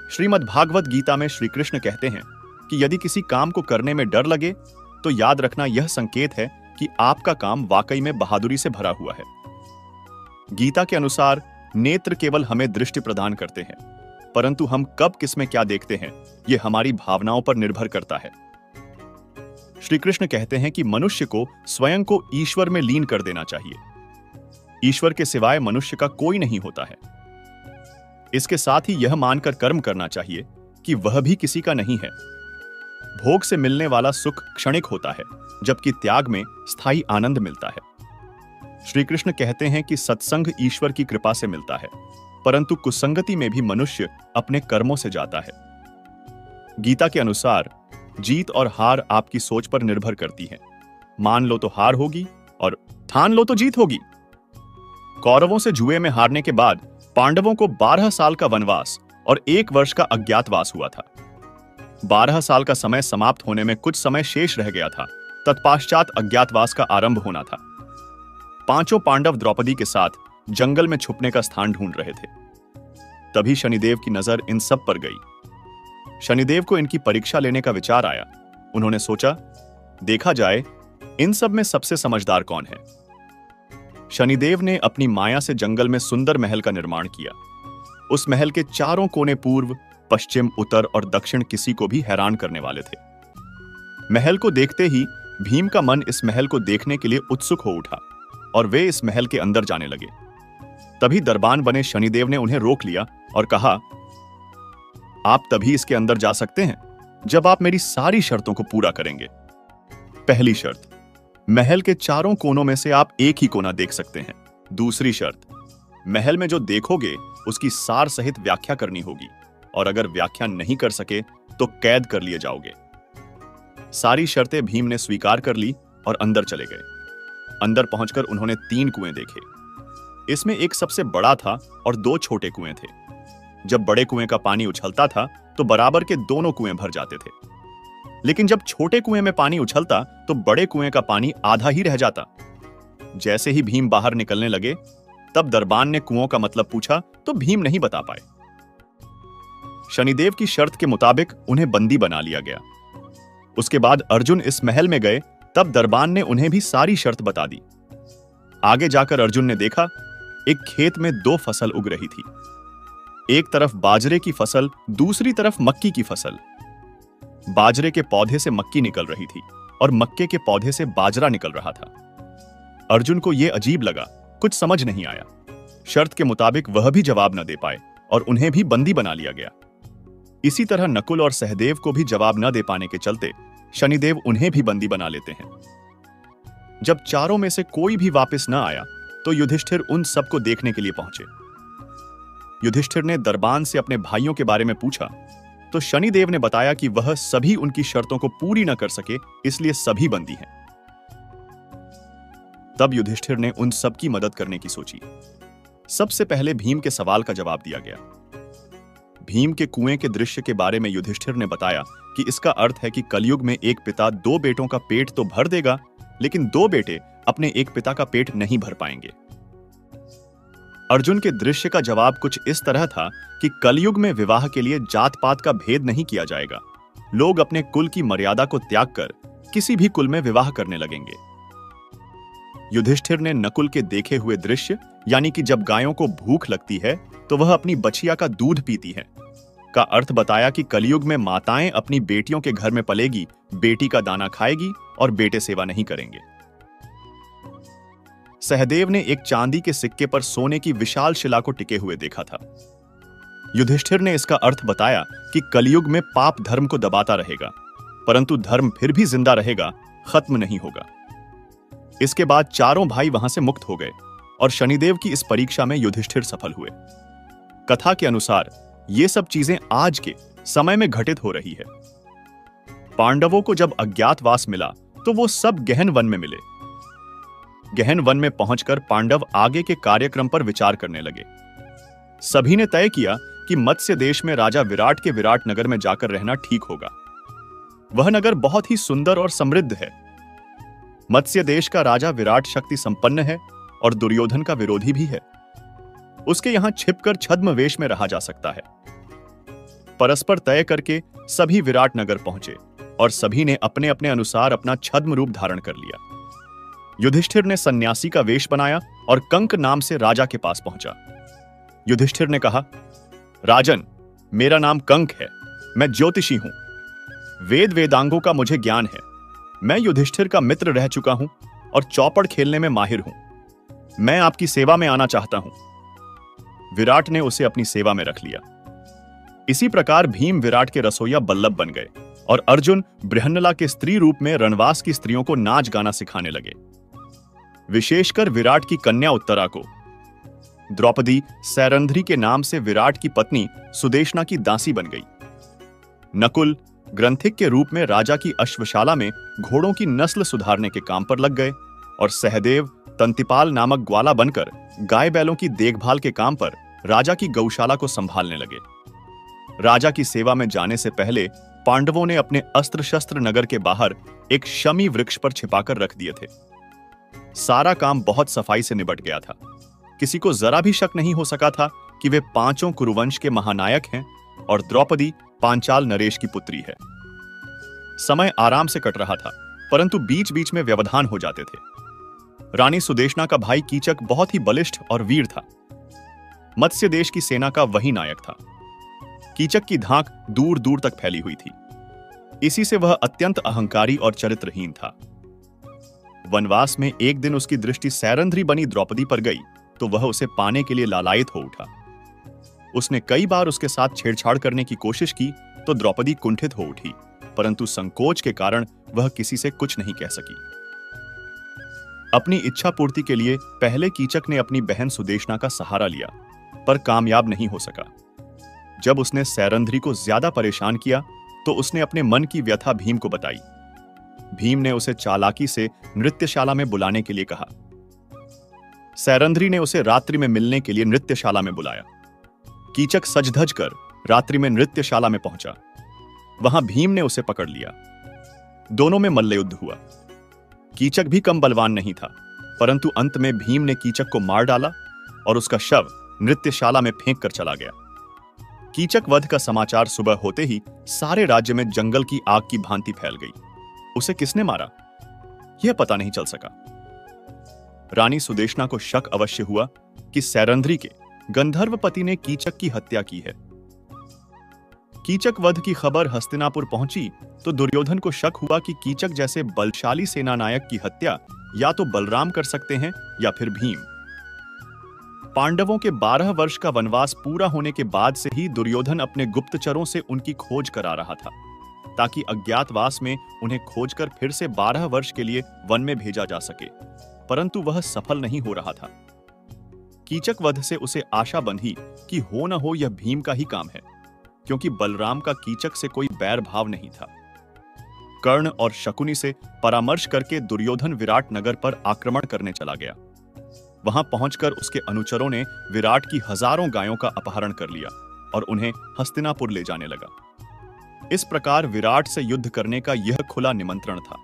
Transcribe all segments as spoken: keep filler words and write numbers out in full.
श्रीमद् भागवत गीता में श्री कृष्ण कहते हैं कि यदि किसी काम को करने में डर लगे तो याद रखना यह संकेत है कि आपका काम वाकई में बहादुरी से भरा हुआ है। गीता के अनुसार नेत्र केवल हमें दृष्टि प्रदान करते हैं, परंतु हम कब किसमें क्या देखते हैं यह हमारी भावनाओं पर निर्भर करता है। श्री कृष्ण कहते हैं कि मनुष्य को स्वयं को ईश्वर में लीन कर देना चाहिए। ईश्वर के सिवाय मनुष्य का कोई नहीं होता है। इसके साथ ही यह मानकर कर्म करना चाहिए कि वह भी किसी का नहीं है। भोग से मिलने वाला सुख क्षणिक होता है, जबकि त्याग में स्थायी आनंद मिलता है। श्री कृष्ण कहते हैं कि सत्संग ईश्वर की कृपा से मिलता है, परंतु कुसंगति में भी मनुष्य अपने कर्मों से जाता है। गीता के अनुसार जीत और हार आपकी सोच पर निर्भर करती है। मान लो तो हार होगी और ठान लो तो जीत होगी। कौरवों से जुए में हारने के बाद पांडवों को बारह साल का वनवास और एक वर्ष का अज्ञातवास हुआ था। बारह साल का समय समाप्त होने में कुछ समय शेष रह गया था। तत्पश्चात अज्ञातवास का आरंभ होना था। पांचों पांडव द्रौपदी के साथ जंगल में छुपने का स्थान ढूंढ रहे थे। तभी शनिदेव की नजर इन सब पर गई। शनिदेव को इनकी परीक्षा लेने का विचार आया। उन्होंने सोचा, देखा जाए इन सब में सबसे समझदार कौन है। शनिदेव ने अपनी माया से जंगल में सुंदर महल का निर्माण किया। उस महल के चारों कोने पूर्व, पश्चिम, उत्तर और दक्षिण किसी को भी हैरान करने वाले थे। महल को देखते ही भीम का मन इस महल को देखने के लिए उत्सुक हो उठा और वे इस महल के अंदर जाने लगे। तभी दरबान बने शनिदेव ने उन्हें रोक लिया और कहा, आप तभी इसके अंदर जा सकते हैं जब आप मेरी सारी शर्तों को पूरा करेंगे। पहली शर्त, महल के चारों कोनों में से आप एक ही कोना देख सकते हैं। दूसरी शर्त, महल में जो देखोगे उसकी सार सहित व्याख्या करनी होगी और अगर व्याख्या नहीं कर सके तो कैद कर लिए जाओगे। सारी शर्तें भीम ने स्वीकार कर ली और अंदर चले गए। अंदर पहुंचकर उन्होंने तीन कुएं देखे। इसमें एक सबसे बड़ा था और दो छोटे कुएं थे। जब बड़े कुएं का पानी उछलता था तो बराबर के दोनों कुएं भर जाते थे, लेकिन जब छोटे कुएं में पानी उछलता तो बड़े कुएं का पानी आधा ही रह जाता। जैसे ही भीम बाहर निकलने लगे तब दरबान ने कुओं का मतलब पूछा तो भीम नहीं बता पाए। शनिदेव की शर्त के मुताबिक उन्हें बंदी बना लिया गया। उसके बाद अर्जुन इस महल में गए तब दरबान ने उन्हें भी सारी शर्त बता दी। आगे जाकर अर्जुन ने देखा, एक खेत में दो फसल उग रही थी। एक तरफ बाजरे की फसल, दूसरी तरफ मक्की की फसल। बाजरे के पौधे से मक्की निकल रही थी और मक्के के पौधे से बाजरा निकल रहा था। अर्जुन को यह अजीब लगा, कुछ समझ नहीं आया। शर्त के मुताबिक वह भी जवाब न दे पाए और उन्हें भी बंदी बना लिया गया। इसी तरह नकुल और सहदेव को भी जवाब न दे पाने के चलते शनिदेव उन्हें भी बंदी बना लेते हैं। जब चारों में से कोई भी वापस न आया तो युधिष्ठिर उन सबको देखने के लिए पहुंचे। युधिष्ठिर ने दरबान से अपने भाइयों के बारे में पूछा तो शनिदेव ने बताया कि वह सभी उनकी शर्तों को पूरी न कर सके, इसलिए सभी बंदी हैं। तब युधिष्ठिर ने उन सब की मदद करने की सोची। सबसे पहले भीम के सवाल का जवाब दिया गया। भीम के कुएं के दृश्य के बारे में युधिष्ठिर ने बताया कि इसका अर्थ है कि कलयुग में एक पिता दो बेटों का पेट तो भर देगा, लेकिन दो बेटे अपने एक पिता का पेट नहीं भर पाएंगे। अर्जुन के दृश्य का जवाब कुछ इस तरह था कि कलयुग में विवाह के लिए जात पात का भेद नहीं किया जाएगा। लोग अपने कुल की मर्यादा को त्याग कर किसी भी कुल में विवाह करने लगेंगे। युधिष्ठिर ने नकुल के देखे हुए दृश्य, यानी कि जब गायों को भूख लगती है तो वह अपनी बछिया का दूध पीती हैं, का अर्थ बताया कि कलयुग में माताएं अपनी बेटियों के घर में पलेगी, बेटी का दाना खाएगी और बेटे सेवा नहीं करेंगे। सहदेव ने एक चांदी के सिक्के पर सोने की विशाल शिला को टिके हुए देखा था। युधिष्ठिर ने इसका अर्थ बताया कि कलयुग में पाप धर्म को दबाता रहेगा, परंतु धर्म फिर भी जिंदा रहेगा, खत्म नहीं होगा। इसके बाद चारों भाई वहां से मुक्त हो गए और शनिदेव की इस परीक्षा में युधिष्ठिर सफल हुए। कथा के अनुसार ये सब चीजें आज के समय में घटित हो रही है। पांडवों को जब अज्ञातवास मिला तो वो सब गहन वन में मिले। गहन वन में पहुंचकर पांडव आगे के कार्यक्रम पर विचार करने लगे। सभी ने तय किया कि मत्स्य देश में राजा विराट के विराट नगर में जाकर रहना ठीक होगा। वह नगर बहुत ही सुंदर और समृद्ध है। मत्स्य देश का राजा विराट शक्ति संपन्न है और दुर्योधन का विरोधी भी है। उसके यहां छिपकर छद्म वेश में रहा जा सकता है। परस्पर तय करके सभी विराट नगर पहुंचे और सभी ने अपने अपने अनुसार अपना छद्म रूप धारण कर लिया। युधिष्ठिर ने सन्यासी का वेश बनाया और कंक नाम से राजा के पास पहुंचा। युधिष्ठिर ने कहा, राजन, मेरा नाम कंक है, मैं ज्योतिषी हूं, वेद वेदांगों का मुझे ज्ञान है, मैं युधिष्ठिर का मित्र रह चुका हूं और चौपड़ खेलने में माहिर हूं, मैं आपकी सेवा में आना चाहता हूं। विराट ने उसे अपनी सेवा में रख लिया। इसी प्रकार भीम विराट के रसोइया बल्लभ बन गए और अर्जुन बृहन्नला के स्त्री रूप में रणवास की स्त्रियों को नाच गाना सिखाने लगे। विशेषकर विराट की कन्या उत्तरा को द्रौपदी सैरंध्री के नाम से विराट की पत्नी सुदेशना की दासी बन गई। नकुल ग्रंथिक के रूप में राजा की अश्वशाला में घोड़ों की नस्ल सुधारने के काम पर लग गए और सहदेव तंतिपाल नामक ग्वाला बनकर गाय बैलों की देखभाल के काम पर राजा की गौशाला को संभालने लगे। राजा की सेवा में जाने से पहले पांडवों ने अपने अस्त्र शस्त्र नगर के बाहर एक शमी वृक्ष पर छिपाकर रख दिए थे। सारा काम बहुत सफाई से निबट गया था। किसी को जरा भी शक नहीं हो सका था कि वे पांचों कुरुवंश के महानायक हैं और द्रौपदी पांचाल नरेश की पुत्री है। समय आराम से कट रहा था, परंतु बीच बीच में व्यवधान हो जाते थे। रानी सुदेशना का भाई कीचक बहुत ही बलिष्ठ और वीर था। मत्स्य देश की सेना का वही नायक था। कीचक की धाक दूर दूर तक फैली हुई थी। इसी से वह अत्यंत अहंकारी और चरित्रहीन था। वनवास में एक दिन उसकी दृष्टि सैरंध्री बनी द्रौपदी पर गई तो वह उसे पाने के लिए लालायित हो उठा। उसने कई बार उसके साथ छेड़छाड़ करने की कोशिश की तो द्रौपदी कुंठित हो उठी, परंतु संकोच के कारण वह किसी से कुछ नहीं कह सकी। अपनी इच्छा पूर्ति के लिए पहले कीचक ने अपनी बहन सुदेशना का सहारा लिया, पर कामयाब नहीं हो सका। जब उसने सैरंध्री को ज्यादा परेशान किया तो उसने अपने मन की व्यथा भीम को बताई। भीम ने उसे चालाकी से नृत्यशाला में बुलाने के लिए कहा। सैरंध्री ने उसे रात्रि में मिलने के लिए नृत्यशाला में बुलाया। कीचक सज-धज कर रात्रि में नृत्यशाला में पहुंचा। वहां भीम ने उसे पकड़ लिया। दोनों में मल्लयुद्ध हुआ। कीचक भी कम बलवान नहीं था, परंतु अंत में भीम ने कीचक को मार डाला और उसका शव नृत्यशाला में फेंक कर चला गया। कीचक वध का समाचार सुबह होते ही सारे राज्य में जंगल की आग की भांति फैल गई। उसे किसने मारा, यह पता नहीं चल सका। रानी सुदेशना को शक अवश्य हुआ कि सैरंध्री के गंधर्व पति ने कीचक की हत्या की है। कीचक वध की खबर हस्तिनापुर पहुंची तो दुर्योधन को शक हुआ कि कीचक जैसे बलशाली सेनानायक की हत्या या तो बलराम कर सकते हैं या फिर भीम। पांडवों के बारह वर्ष का वनवास पूरा होने के बाद से ही दुर्योधन अपने गुप्तचरों से उनकी खोज करा रहा था, ताकि अज्ञातवास में उन्हें खोजकर फिर से बारह वर्ष के लिए वन में भेजा जा सके, परंतु वह सफल नहीं हो रहा था। कीचक वध से उसे आशा बंधी कि हो न हो यह भीम का ही काम है, क्योंकि बलराम का कीचक से कोई बैर भाव नहीं था। कर्ण और शकुनी से परामर्श करके दुर्योधन विराट नगर पर आक्रमण करने चला गया। वहां पहुंचकर उसके अनुचरों ने विराट की हजारों गायों का अपहरण कर लिया और उन्हें हस्तिनापुर ले जाने लगा। इस प्रकार विराट से युद्ध करने का यह खुला निमंत्रण था।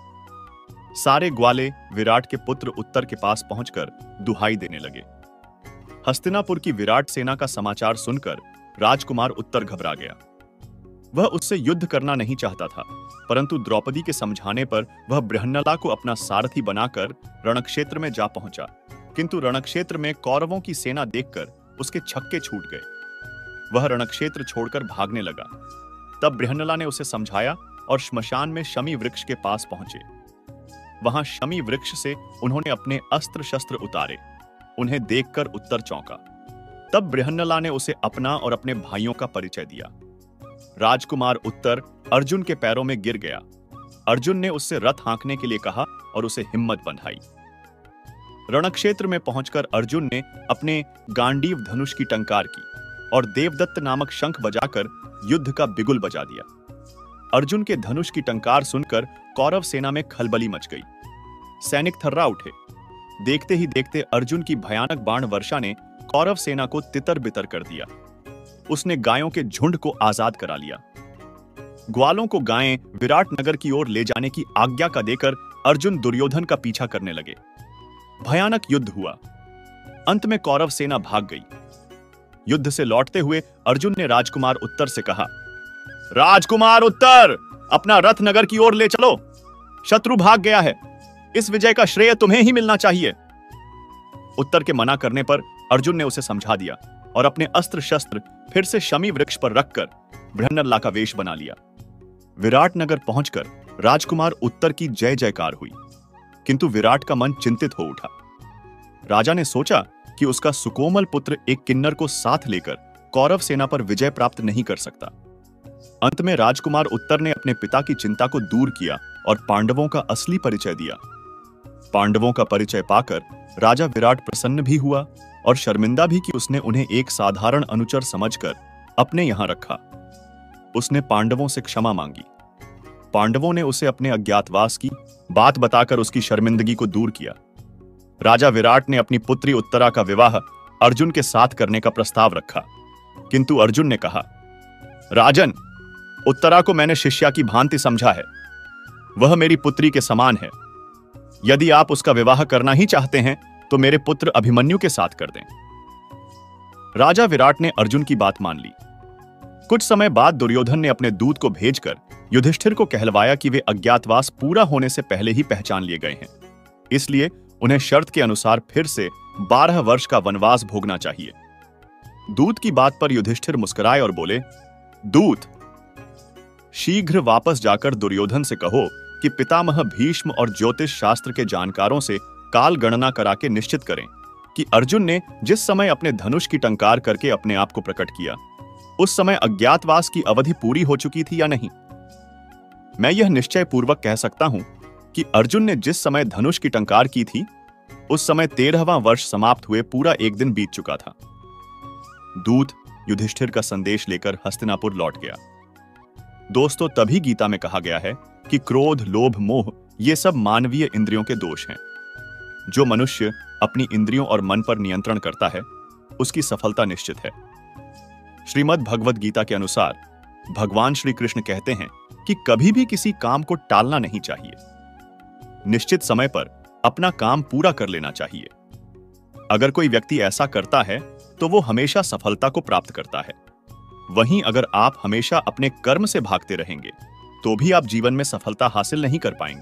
सारे ग्वाले विराट के पुत्र उत्तर के पास पहुंचकर दुहाई देने लगे। हस्तिनापुर की विराट सेना का समाचार सुनकर राजकुमार उत्तर घबरा गया। वह उससे युद्ध करना नहीं चाहता था, परंतु द्रौपदी के समझाने पर वह बृहन्नला को अपना सारथी बनाकर रणक्षेत्र में जा पहुंचा। किंतु रणक्षेत्र में कौरवों की सेना देखकर उसके छक्के छूट गए। वह रणक्षेत्र छोड़कर भागने लगा। तब बृहन्नला ने उसे समझाया और श्मशान में शमी वृक्ष के पास पहुंचे। वहां शमी वृक्ष से उन्होंने अपने अस्त्र शस्त्र उतारे। उन्हें देखकर उत्तर चौंका। तब बृहन्नला ने उसे अपना और अपने भाइयों का परिचय दिया। राजकुमार उत्तर अर्जुन के पैरों में गिर गया। अर्जुन ने उससे रथ हाँकने के लिए कहा और उसे हिम्मत बंधाई। रणक्षेत्र में पहुंचकर अर्जुन ने अपने गांडीव धनुष की टंकार की और देवदत्त नामक शंख बजाकर युद्ध का बिगुल बजा दिया। अर्जुन के धनुष की टंकार सुनकर कौरव सेना में खलबली मच गई। सैनिक थर्रा उठे। देखते ही देखते अर्जुन की भयानक बाण वर्षा ने कौरव सेना को तितर बितर कर दिया। उसने गायों के झुंड को आजाद करा लिया। ग्वालों को गायें विराट नगर की ओर ले जाने की आज्ञा का देकर अर्जुन दुर्योधन का पीछा करने लगे। भयानक युद्ध हुआ। अंत में कौरव सेना भाग गई। युद्ध से लौटते हुए अर्जुन ने राजकुमार उत्तर से कहा, राजकुमार उत्तर, अपना रथ नगर की ओर ले चलो। शत्रु भाग गया है, इस विजय का श्रेय तुम्हें ही मिलना चाहिए। उत्तर के मना करने पर अर्जुन ने उसे समझा दिया और अपने अस्त्र शस्त्र फिर से शमी वृक्ष पर रखकर बृहन्नला का वेश बना लिया। विराट नगर पहुंचकर राजकुमार उत्तर की जय जयकार हुई, किंतु विराट का मन चिंतित हो उठा। राजा ने सोचा कि उसका सुकोमल पुत्र एक किन्नर को साथ लेकर कौरव सेना पर विजय प्राप्त नहीं कर सकता। अंत में राजकुमार उत्तर ने अपने पिता की चिंता को दूर किया और पांडवों का असली परिचय दिया। पांडवों का परिचय पाकर राजा विराट प्रसन्न भी हुआ और शर्मिंदा भी कि उसने उन्हें एक साधारण अनुचर समझकर अपने यहां रखा। उसने पांडवों से क्षमा मांगी। पांडवों ने उसे अपने अज्ञातवास की बात बताकर उसकी शर्मिंदगी को दूर किया। राजा विराट ने अपनी पुत्री उत्तरा का विवाह अर्जुन के साथ करने का प्रस्ताव रखा, किंतु अर्जुन ने कहा, राजन, उत्तरा को मैंने शिष्या की भांति समझा है। वह मेरी पुत्री के समान है। यदि आप उसका विवाह करना ही चाहते हैं तो मेरे पुत्र अभिमन्यु के साथ कर दें। राजा विराट ने अर्जुन की बात मान ली। कुछ समय बाद दुर्योधन ने अपने दूत को भेजकर युधिष्ठिर को कहलवाया कि वे अज्ञातवास पूरा होने से पहले ही पहचान लिए गए हैं, इसलिए उन्हें शर्त के अनुसार फिर से बारह वर्ष का वनवास भोगना चाहिए। दूत की बात पर युधिष्ठिर मुस्कुराए और बोले, दूत, शीघ्र वापस जाकर दुर्योधन से कहो कि पितामह भीष्म और ज्योतिष शास्त्र के जानकारों से काल गणना करा के निश्चित करें कि अर्जुन ने जिस समय अपने धनुष की टंकार करके अपने आप को प्रकट किया, उस समय अज्ञातवास की अवधि पूरी हो चुकी थी या नहीं। मैं यह निश्चय पूर्वक कह सकता हूं कि अर्जुन ने जिस समय धनुष की टंकार की थी, उस समय तेरहवां वर्ष समाप्त हुए पूरा एक दिन बीत चुका था। दूत युधिष्ठिर का संदेश लेकर हस्तिनापुर लौट गया। दोस्तों, तभी गीता में कहा गया है कि क्रोध, लोभ, मोह ये सब मानवीय इंद्रियों के दोष हैं। जो मनुष्य अपनी इंद्रियों और मन पर नियंत्रण करता है, उसकी सफलता निश्चित है। श्रीमद् भगवद गीता के अनुसार भगवान श्री कृष्ण कहते हैं कि कभी भी किसी काम को टालना नहीं चाहिए। निश्चित समय पर अपना काम पूरा कर लेना चाहिए। अगर कोई व्यक्ति ऐसा करता है तो वो हमेशा सफलता को प्राप्त करता है। वहीं अगर आप हमेशा अपने कर्म से भागते रहेंगे तो भी आप जीवन में सफलता हासिल नहीं कर पाएंगे।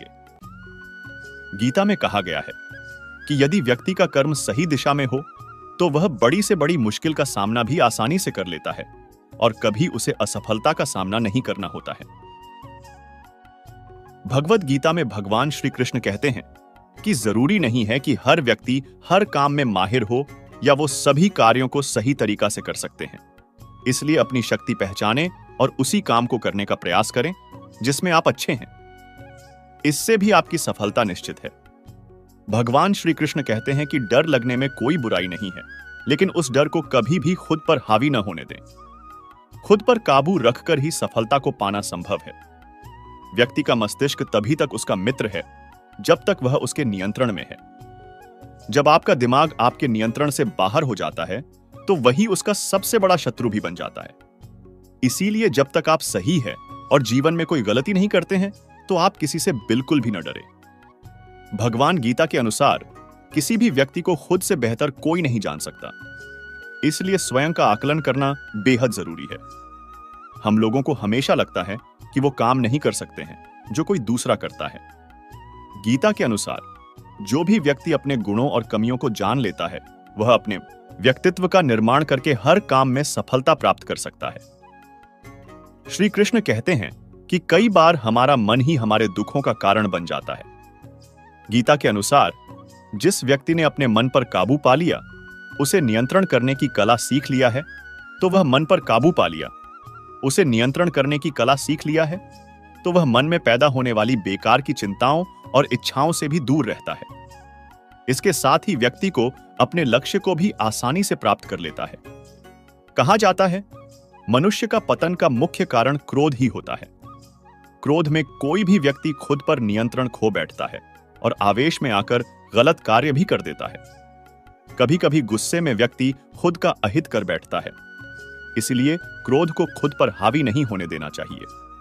गीता में कहा गया है कि यदि व्यक्ति का कर्म सही दिशा में हो तो वह बड़ी से बड़ी मुश्किल का सामना भी आसानी से कर लेता है और कभी उसे असफलता का सामना नहीं करना होता है। भगवद गीता में भगवान श्री कृष्ण कहते हैं कि जरूरी नहीं है कि हर व्यक्ति हर काम में माहिर हो या वो सभी कार्यों को सही तरीका से कर सकते हैं। इसलिए अपनी शक्ति पहचानें और उसी काम को करने का प्रयास करें जिसमें आप अच्छे हैं। इससे भी आपकी सफलता निश्चित है। भगवान श्री कृष्ण कहते हैं कि डर लगने में कोई बुराई नहीं है, लेकिन उस डर को कभी भी खुद पर हावी न होने दें। खुद पर काबू रखकर ही सफलता को पाना संभव है। व्यक्ति का मस्तिष्क तभी तक उसका मित्र है जब तक वह उसके नियंत्रण में है। जब आपका दिमाग आपके नियंत्रण से बाहर हो जाता है तो वही उसका सबसे बड़ा शत्रु भी बन जाता है। इसीलिए जब तक आप सही है और जीवन में कोई गलती नहीं करते हैं तो आप किसी से बिल्कुल भी न डरे। भगवान गीता के अनुसार किसी भी व्यक्ति को खुद से बेहतर कोई नहीं जान सकता, इसलिए स्वयं का आकलन करना बेहद जरूरी है। हम लोगों को हमेशा लगता है कि वो काम नहीं कर सकते हैं जो कोई दूसरा करता है। गीता के अनुसार जो भी व्यक्ति अपने गुणों और कमियों को जान लेता है वह अपने व्यक्तित्व का निर्माण करके हर काम में सफलता प्राप्त कर सकता है। श्री कृष्ण कहते हैं कि कई बार हमारा मन ही हमारे दुखों का कारण बन जाता है। गीता के अनुसार जिस व्यक्ति ने अपने मन पर काबू पा लिया, उसे नियंत्रण करने की कला सीख लिया है, तो वह मन पर काबू पा लिया, उसे नियंत्रण करने की कला सीख लिया है, तो वह मन में पैदा होने वाली बेकार की चिंताओं और इच्छाओं से भी दूर रहता है। इसके साथ ही व्यक्ति को अपने लक्ष्य को भी आसानी से प्राप्त कर लेता है। कहा जाता है, मनुष्य का पतन का मुख्य कारण क्रोध ही होता है। क्रोध में कोई भी व्यक्ति खुद पर नियंत्रण खो बैठता है और आवेश में आकर गलत कार्य भी कर देता है। कभी कभी गुस्से में व्यक्ति खुद का अहित कर बैठता है। इसलिए क्रोध को खुद पर हावी नहीं होने देना चाहिए।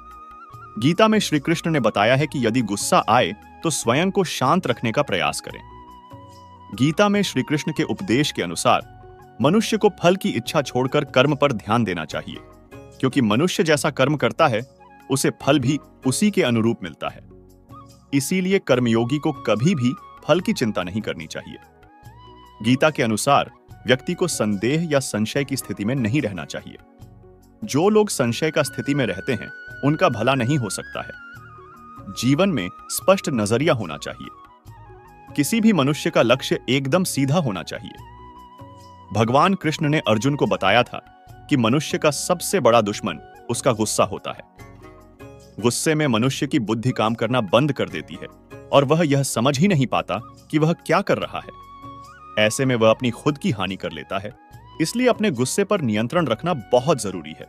गीता में श्री कृष्ण ने बताया है कि यदि गुस्सा आए तो स्वयं को शांत रखने का प्रयास करें। गीता में श्री कृष्ण के उपदेश के अनुसार मनुष्य को फल की इच्छा छोड़कर कर्म पर ध्यान देना चाहिए, क्योंकि मनुष्य जैसा कर्म करता है उसे फल भी उसी के अनुरूप मिलता है। इसीलिए कर्मयोगी को कभी भी फल की चिंता नहीं करनी चाहिए। गीता के अनुसार व्यक्ति को संदेह या संशय की स्थिति में नहीं रहना चाहिए। जो लोग संशय का स्थिति में रहते हैं उनका भला नहीं हो सकता है। जीवन में स्पष्ट नजरिया होना चाहिए। किसी भी मनुष्य का लक्ष्य एकदम सीधा होना चाहिए। भगवान कृष्ण ने अर्जुन को बताया था कि मनुष्य का सबसे बड़ा दुश्मन उसका गुस्सा होता है। गुस्से में मनुष्य की बुद्धि काम करना बंद कर देती है और वह यह समझ ही नहीं पाता कि वह क्या कर रहा है। ऐसे में वह अपनी खुद की हानि कर लेता है। इसलिए अपने गुस्से पर नियंत्रण रखना बहुत जरूरी है।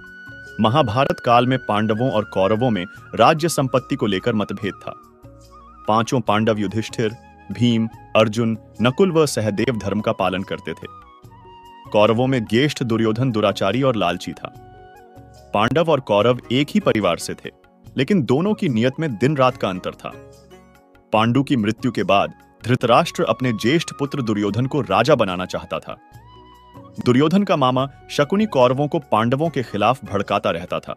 महाभारत काल में पांडवों और कौरवों में राज्य संपत्ति को लेकर मतभेद था। पांचों पांडव युधिष्ठिर, भीम, अर्जुन, नकुल व सहदेव धर्म का पालन करते थे। कौरवों में ज्येष्ठ दुर्योधन दुराचारी और लालची था। पांडव और कौरव एक ही परिवार से थे, लेकिन दोनों की नियत में दिन रात का अंतर था। पांडु की मृत्यु के बाद धृतराष्ट्र अपने ज्येष्ठ पुत्र दुर्योधन को राजा बनाना चाहता था। दुर्योधन का मामा शकुनी कौरवों को पांडवों के खिलाफ भड़काता रहता था।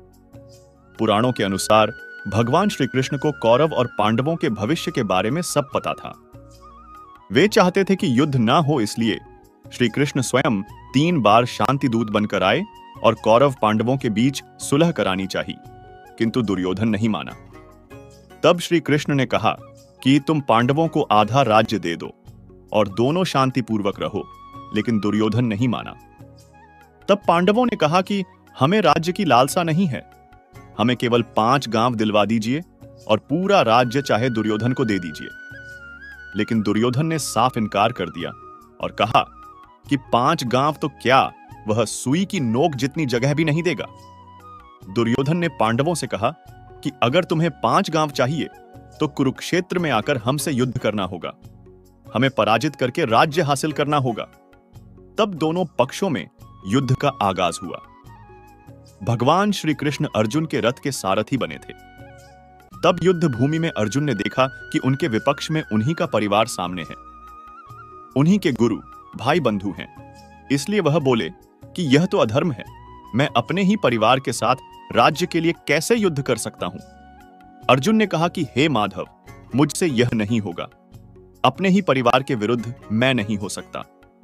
पुराणों के अनुसार भगवान श्री कृष्ण को कौरव और पांडवों के भविष्य के बारे में सब पता था। वे चाहते थे कि युद्ध ना हो, इसलिए श्री कृष्ण स्वयं तीन बार शांति दूत बनकर आए और कौरव पांडवों के बीच सुलह करानी चाहिए, किंतु दुर्योधन नहीं माना। तब श्री कृष्ण ने कहा कि तुम पांडवों को आधा राज्य दे दो और दोनों शांतिपूर्वक रहो, लेकिन दुर्योधन नहीं माना। तब पांडवों ने कहा कि हमें राज्य की लालसा नहीं है, हमें केवल पांच गांव दिलवा दीजिए और पूरा राज्य चाहे दुर्योधन को दे दीजिए। लेकिन दुर्योधन ने साफ इनकार कर दिया और कहा कि पांच गांव तो क्या, वह सुई की नोक जितनी जगह भी नहीं देगा। दुर्योधन ने पांडवों से कहा कि अगर तुम्हें पांच गांव चाहिए तो कुरुक्षेत्र में आकर हमसे युद्ध करना होगा, हमें पराजित करके राज्य हासिल करना होगा। तब दोनों पक्षों में युद्ध का आगाज हुआ। भगवान श्री कृष्ण अर्जुन के रथ के सारथी बने थे। तब युद्ध भूमि में अर्जुन ने देखा कि उनके विपक्ष में उन्हीं का परिवार सामने है, उन्हीं के गुरु भाई बंधु हैं। इसलिए वह बोले कि यह तो अधर्म है, मैं अपने ही परिवार के साथ राज्य के लिए कैसे युद्ध कर सकता हूं। अर्जुन ने कहा कि हे माधव, मुझसे यह नहीं होगा, अपने ही परिवार के विरुद्ध मैं नहीं हो सकता।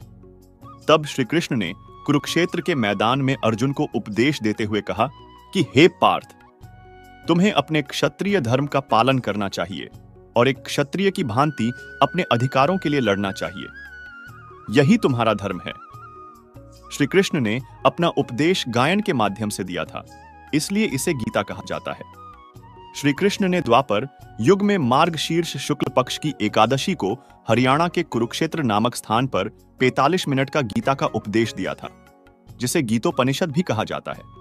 तब श्री कृष्ण ने कुरुक्षेत्र के मैदान में अर्जुन को उपदेश देते हुए कहा कि हे पार्थ, तुम्हें अपने क्षत्रिय धर्म का पालन करना चाहिए और एक क्षत्रिय की भांति अपने अधिकारों के लिए लड़ना चाहिए। यही तुम्हारा धर्म है। श्री कृष्ण ने अपना उपदेश गायन के माध्यम से दिया था, इसलिए इसे गीता कहा जाता है। श्री कृष्ण ने द्वापर युग में मार्गशीर्ष शुक्ल पक्ष की एकादशी को हरियाणा के कुरुक्षेत्र नामक स्थान पर पैंतालीस मिनट का गीता का उपदेश दिया था, जिसे गीतोपनिषद भी कहा जाता है।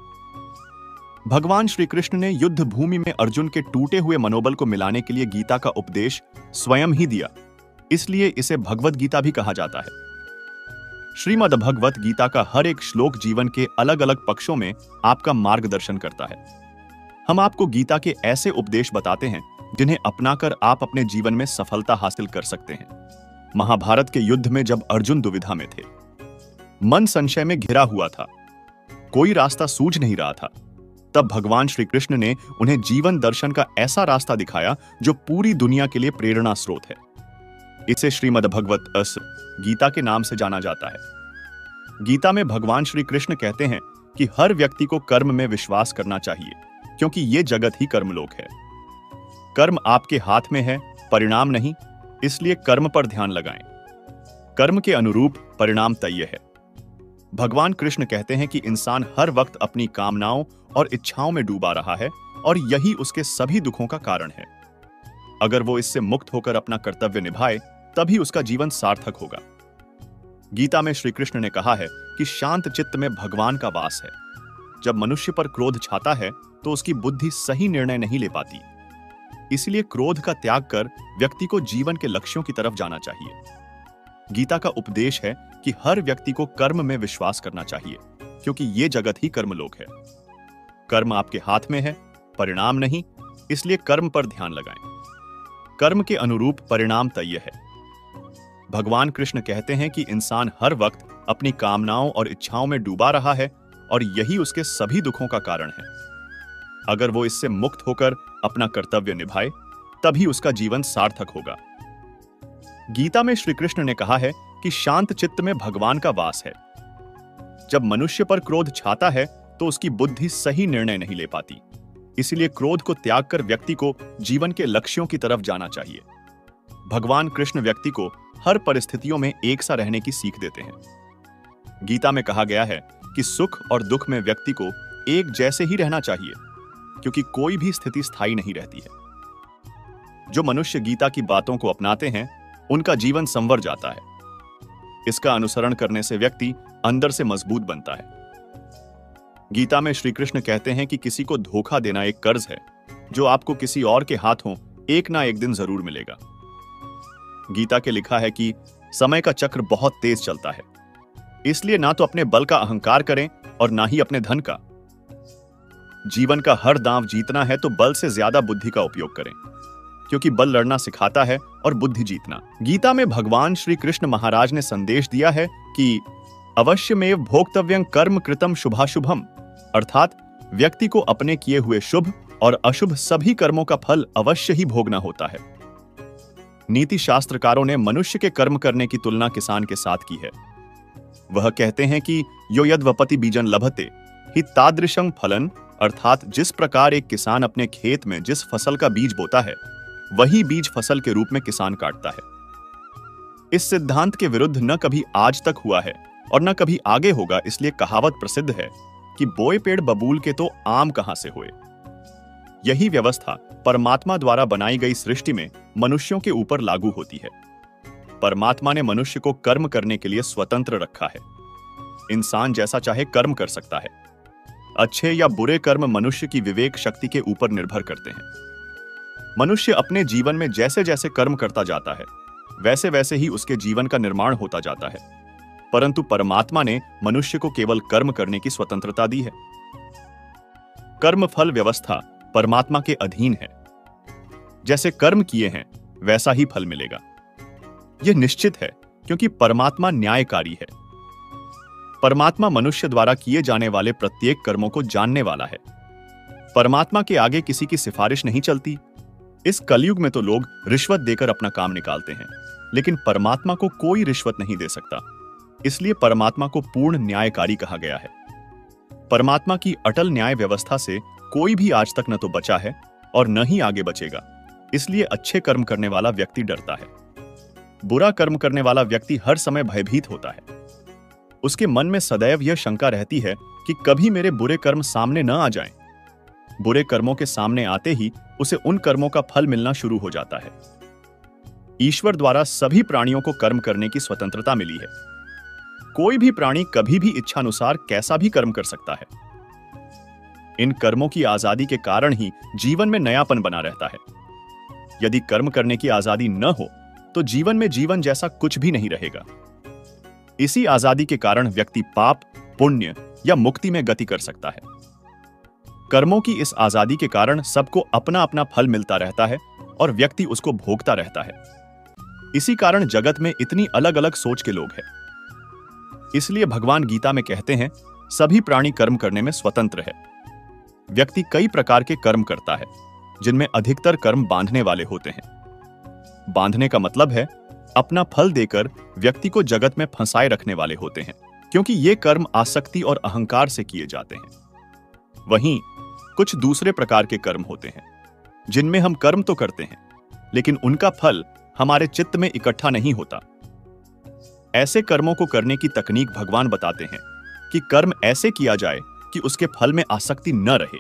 भगवान श्री कृष्ण ने युद्ध भूमि में अर्जुन के टूटे हुए मनोबल को मिलाने के लिए गीता का उपदेश स्वयं ही दिया, इसलिए इसे भगवत गीता भी कहा जाता है। श्रीमद् भगवत गीता का हर एक श्लोक जीवन के अलग अलग पक्षों में आपका मार्गदर्शन करता है। हम आपको गीता के ऐसे उपदेश बताते हैं जिन्हें अपनाकर आप अपने जीवन में सफलता हासिल कर सकते हैं। महाभारत के युद्ध में जब अर्जुन दुविधा में थे, मन संशय में घिरा हुआ था, कोई रास्ता सूझ नहीं रहा था, तब भगवान श्री कृष्ण ने उन्हें जीवन दर्शन का ऐसा रास्ता दिखाया जो पूरी दुनिया के लिए प्रेरणा स्रोत है। इसे श्रीमद् भगवत अस गीता के नाम से जाना जाता है। गीता में भगवान श्री कृष्ण कहते हैं कि हर व्यक्ति को कर्म में विश्वास करना चाहिए, क्योंकि ये जगत ही कर्मलोक है। कर्म आपके हाथ में है, परिणाम नहीं, इसलिए कर्म पर ध्यान लगाएं। कर्म के अनुरूप परिणाम तय है। भगवान कृष्ण कहते हैं कि इंसान हर वक्त अपनी कामनाओं और इच्छाओं में डूबा रहा है और यही उसके सभी दुखों का कारण है। अगर वो इससे मुक्त होकर अपना कर्तव्य निभाए, तभी उसका जीवन सार्थक होगा। गीता में श्री कृष्ण ने कहा है कि शांत चित्त में भगवान का वास है। जब मनुष्य पर क्रोध छाता है तो उसकी बुद्धि सही निर्णय नहीं ले पाती। इसलिए क्रोध का त्याग कर व्यक्ति को जीवन के लक्ष्यों की तरफ जाना चाहिए। गीता का उपदेश है कि हर व्यक्ति को कर्म में विश्वास करना चाहिए, क्योंकि ये जगत ही कर्मलोक है। कर्म आपके हाथ में है, परिणाम नहीं, इसलिए कर्म पर ध्यान लगाएं। कर्म के अनुरूप परिणाम तय है। भगवान कृष्ण कहते हैं कि इंसान हर वक्त अपनी कामनाओं और इच्छाओं में डूबा रहा है और यही उसके सभी दुखों का कारण है। अगर वो इससे मुक्त होकर अपना कर्तव्य निभाए, तभी उसका जीवन सार्थक होगा। गीता में श्री कृष्ण ने कहा है कि शांत चित्त में भगवान का वास है। जब मनुष्य पर क्रोध छाता है तो उसकी बुद्धि सही निर्णय नहीं ले पाती। इसलिए क्रोध को त्याग कर व्यक्ति को जीवन के लक्ष्यों की तरफ जाना चाहिए। भगवान कृष्ण व्यक्ति को हर परिस्थितियों में एक सा रहने की सीख देते हैं। गीता में कहा गया है कि सुख और दुख में व्यक्ति को एक जैसे ही रहना चाहिए, क्योंकि कोई भी स्थिति स्थायी नहीं रहती है। जो मनुष्य गीता की बातों को अपनाते हैं, उनका जीवन संवर जाता है। इसका अनुसरण करने से व्यक्ति अंदर से मजबूत बनता है। गीता में श्री कृष्ण कहते हैं कि किसी को धोखा देना एक कर्ज है, जो आपको किसी और के हाथों एक ना एक दिन जरूर मिलेगा। गीता के लिखा है कि समय का चक्र बहुत तेज चलता है, इसलिए ना तो अपने बल का अहंकार करें और ना ही अपने धन का। जीवन का हर दांव जीतना है तो बल से ज्यादा बुद्धि का उपयोग करें, क्योंकि बल लड़ना सिखाता है और बुद्धि जीतना। गीता में भगवान श्री कृष्ण महाराज ने संदेश दिया है कि अवश्यमेव भोक्तव्यं कर्म कृतम शुभाशुभम, अर्थात व्यक्ति को अपने किए हुए शुभ और अशुभ सभी कर्मों का फल अवश्य ही भोगना होता है। नीति शास्त्रकारों ने मनुष्य के कर्म करने की तुलना किसान के साथ की है। वह कहते हैं कि यो यद्वपति बीजन लभते हि तादृशं फलन, अर्थात जिस प्रकार एक किसान अपने खेत में जिस फसल का बीज बोता है, वही बीज फसल के रूप में किसान काटता है। इस सिद्धांत के विरुद्ध न कभी आज तक हुआ है और न कभी आगे होगा। इसलिए कहावत प्रसिद्ध है कि बोए पेड़ बबूल के तो आम कहां से हुए। यही व्यवस्था परमात्मा द्वारा बनाई गई सृष्टि में मनुष्यों के ऊपर लागू होती है। परमात्मा ने मनुष्य को कर्म करने के लिए स्वतंत्र रखा है। इंसान जैसा चाहे कर्म कर सकता है। अच्छे या बुरे कर्म मनुष्य की विवेक शक्ति के ऊपर निर्भर करते हैं। मनुष्य अपने जीवन में जैसे जैसे कर्म करता जाता है, वैसे वैसे ही उसके जीवन का निर्माण होता जाता है। परंतु परमात्मा ने मनुष्य को केवल कर्म करने की स्वतंत्रता दी है। कर्म फल व्यवस्था परमात्मा के अधीन है। जैसे कर्म किए हैं, वैसा ही फल मिलेगा। यह निश्चित है, क्योंकि परमात्मा न्यायकारी है। परमात्मा मनुष्य द्वारा किए जाने वाले प्रत्येक कर्मों को जानने वाला है। परमात्मा के आगे किसी की सिफारिश नहीं चलती। इस कलयुग में तो लोग रिश्वत देकर अपना काम निकालते हैं, लेकिन परमात्मा को कोई रिश्वत नहीं दे सकता। इसलिए परमात्मा को पूर्ण न्यायकारी कहा गया है। परमात्मा की अटल न्याय व्यवस्था से कोई भी आज तक न तो बचा है और न ही आगे बचेगा। इसलिए अच्छे कर्म करने वाला व्यक्ति डरता है। बुरा कर्म करने वाला व्यक्ति हर समय भयभीत होता है। उसके मन में सदैव यह शंका रहती है कि कभी मेरे बुरे कर्म सामने न आ जाएं। बुरे कर्मों के सामने आते ही उसे उन कर्मों का फल मिलना शुरू हो जाता है। ईश्वर द्वारा सभी प्राणियों को कर्म करने की स्वतंत्रता मिली है। कोई भी प्राणी कभी भी इच्छानुसार कैसा भी कर्म कर सकता है। इन कर्मों की आजादी के कारण ही जीवन में नयापन बना रहता है। यदि कर्म करने की आजादी न हो तो जीवन में जीवन जैसा कुछ भी नहीं रहेगा। इसी आजादी के कारण व्यक्ति पाप, पुण्य या मुक्ति में गति कर सकता है। कर्मों की इस आजादी के कारण सबको अपना अपना फल मिलता रहता है और व्यक्ति उसको भोगता रहता है। इसी कारण जगत में इतनी अलग अलग सोच के लोग हैं। इसलिए भगवान गीता में कहते हैं, सभी प्राणी कर्म करने में स्वतंत्र है। व्यक्ति कई प्रकार के कर्म करता है, जिनमें अधिकतर कर्म बांधने वाले होते हैं। बांधने का मतलब है अपना फल देकर व्यक्ति को जगत में फंसाए रखने वाले होते हैं, क्योंकि ये कर्म आसक्ति और अहंकार से किए जाते हैं। वहीं कुछ दूसरे प्रकार के कर्म होते हैं, जिनमें हम कर्म तो करते हैं, लेकिन उनका फल हमारे चित्त में इकट्ठा नहीं होता। ऐसे कर्मों को करने की तकनीक भगवान बताते हैं कि कर्म ऐसे किया जाए कि उसके फल में आसक्ति न रहे।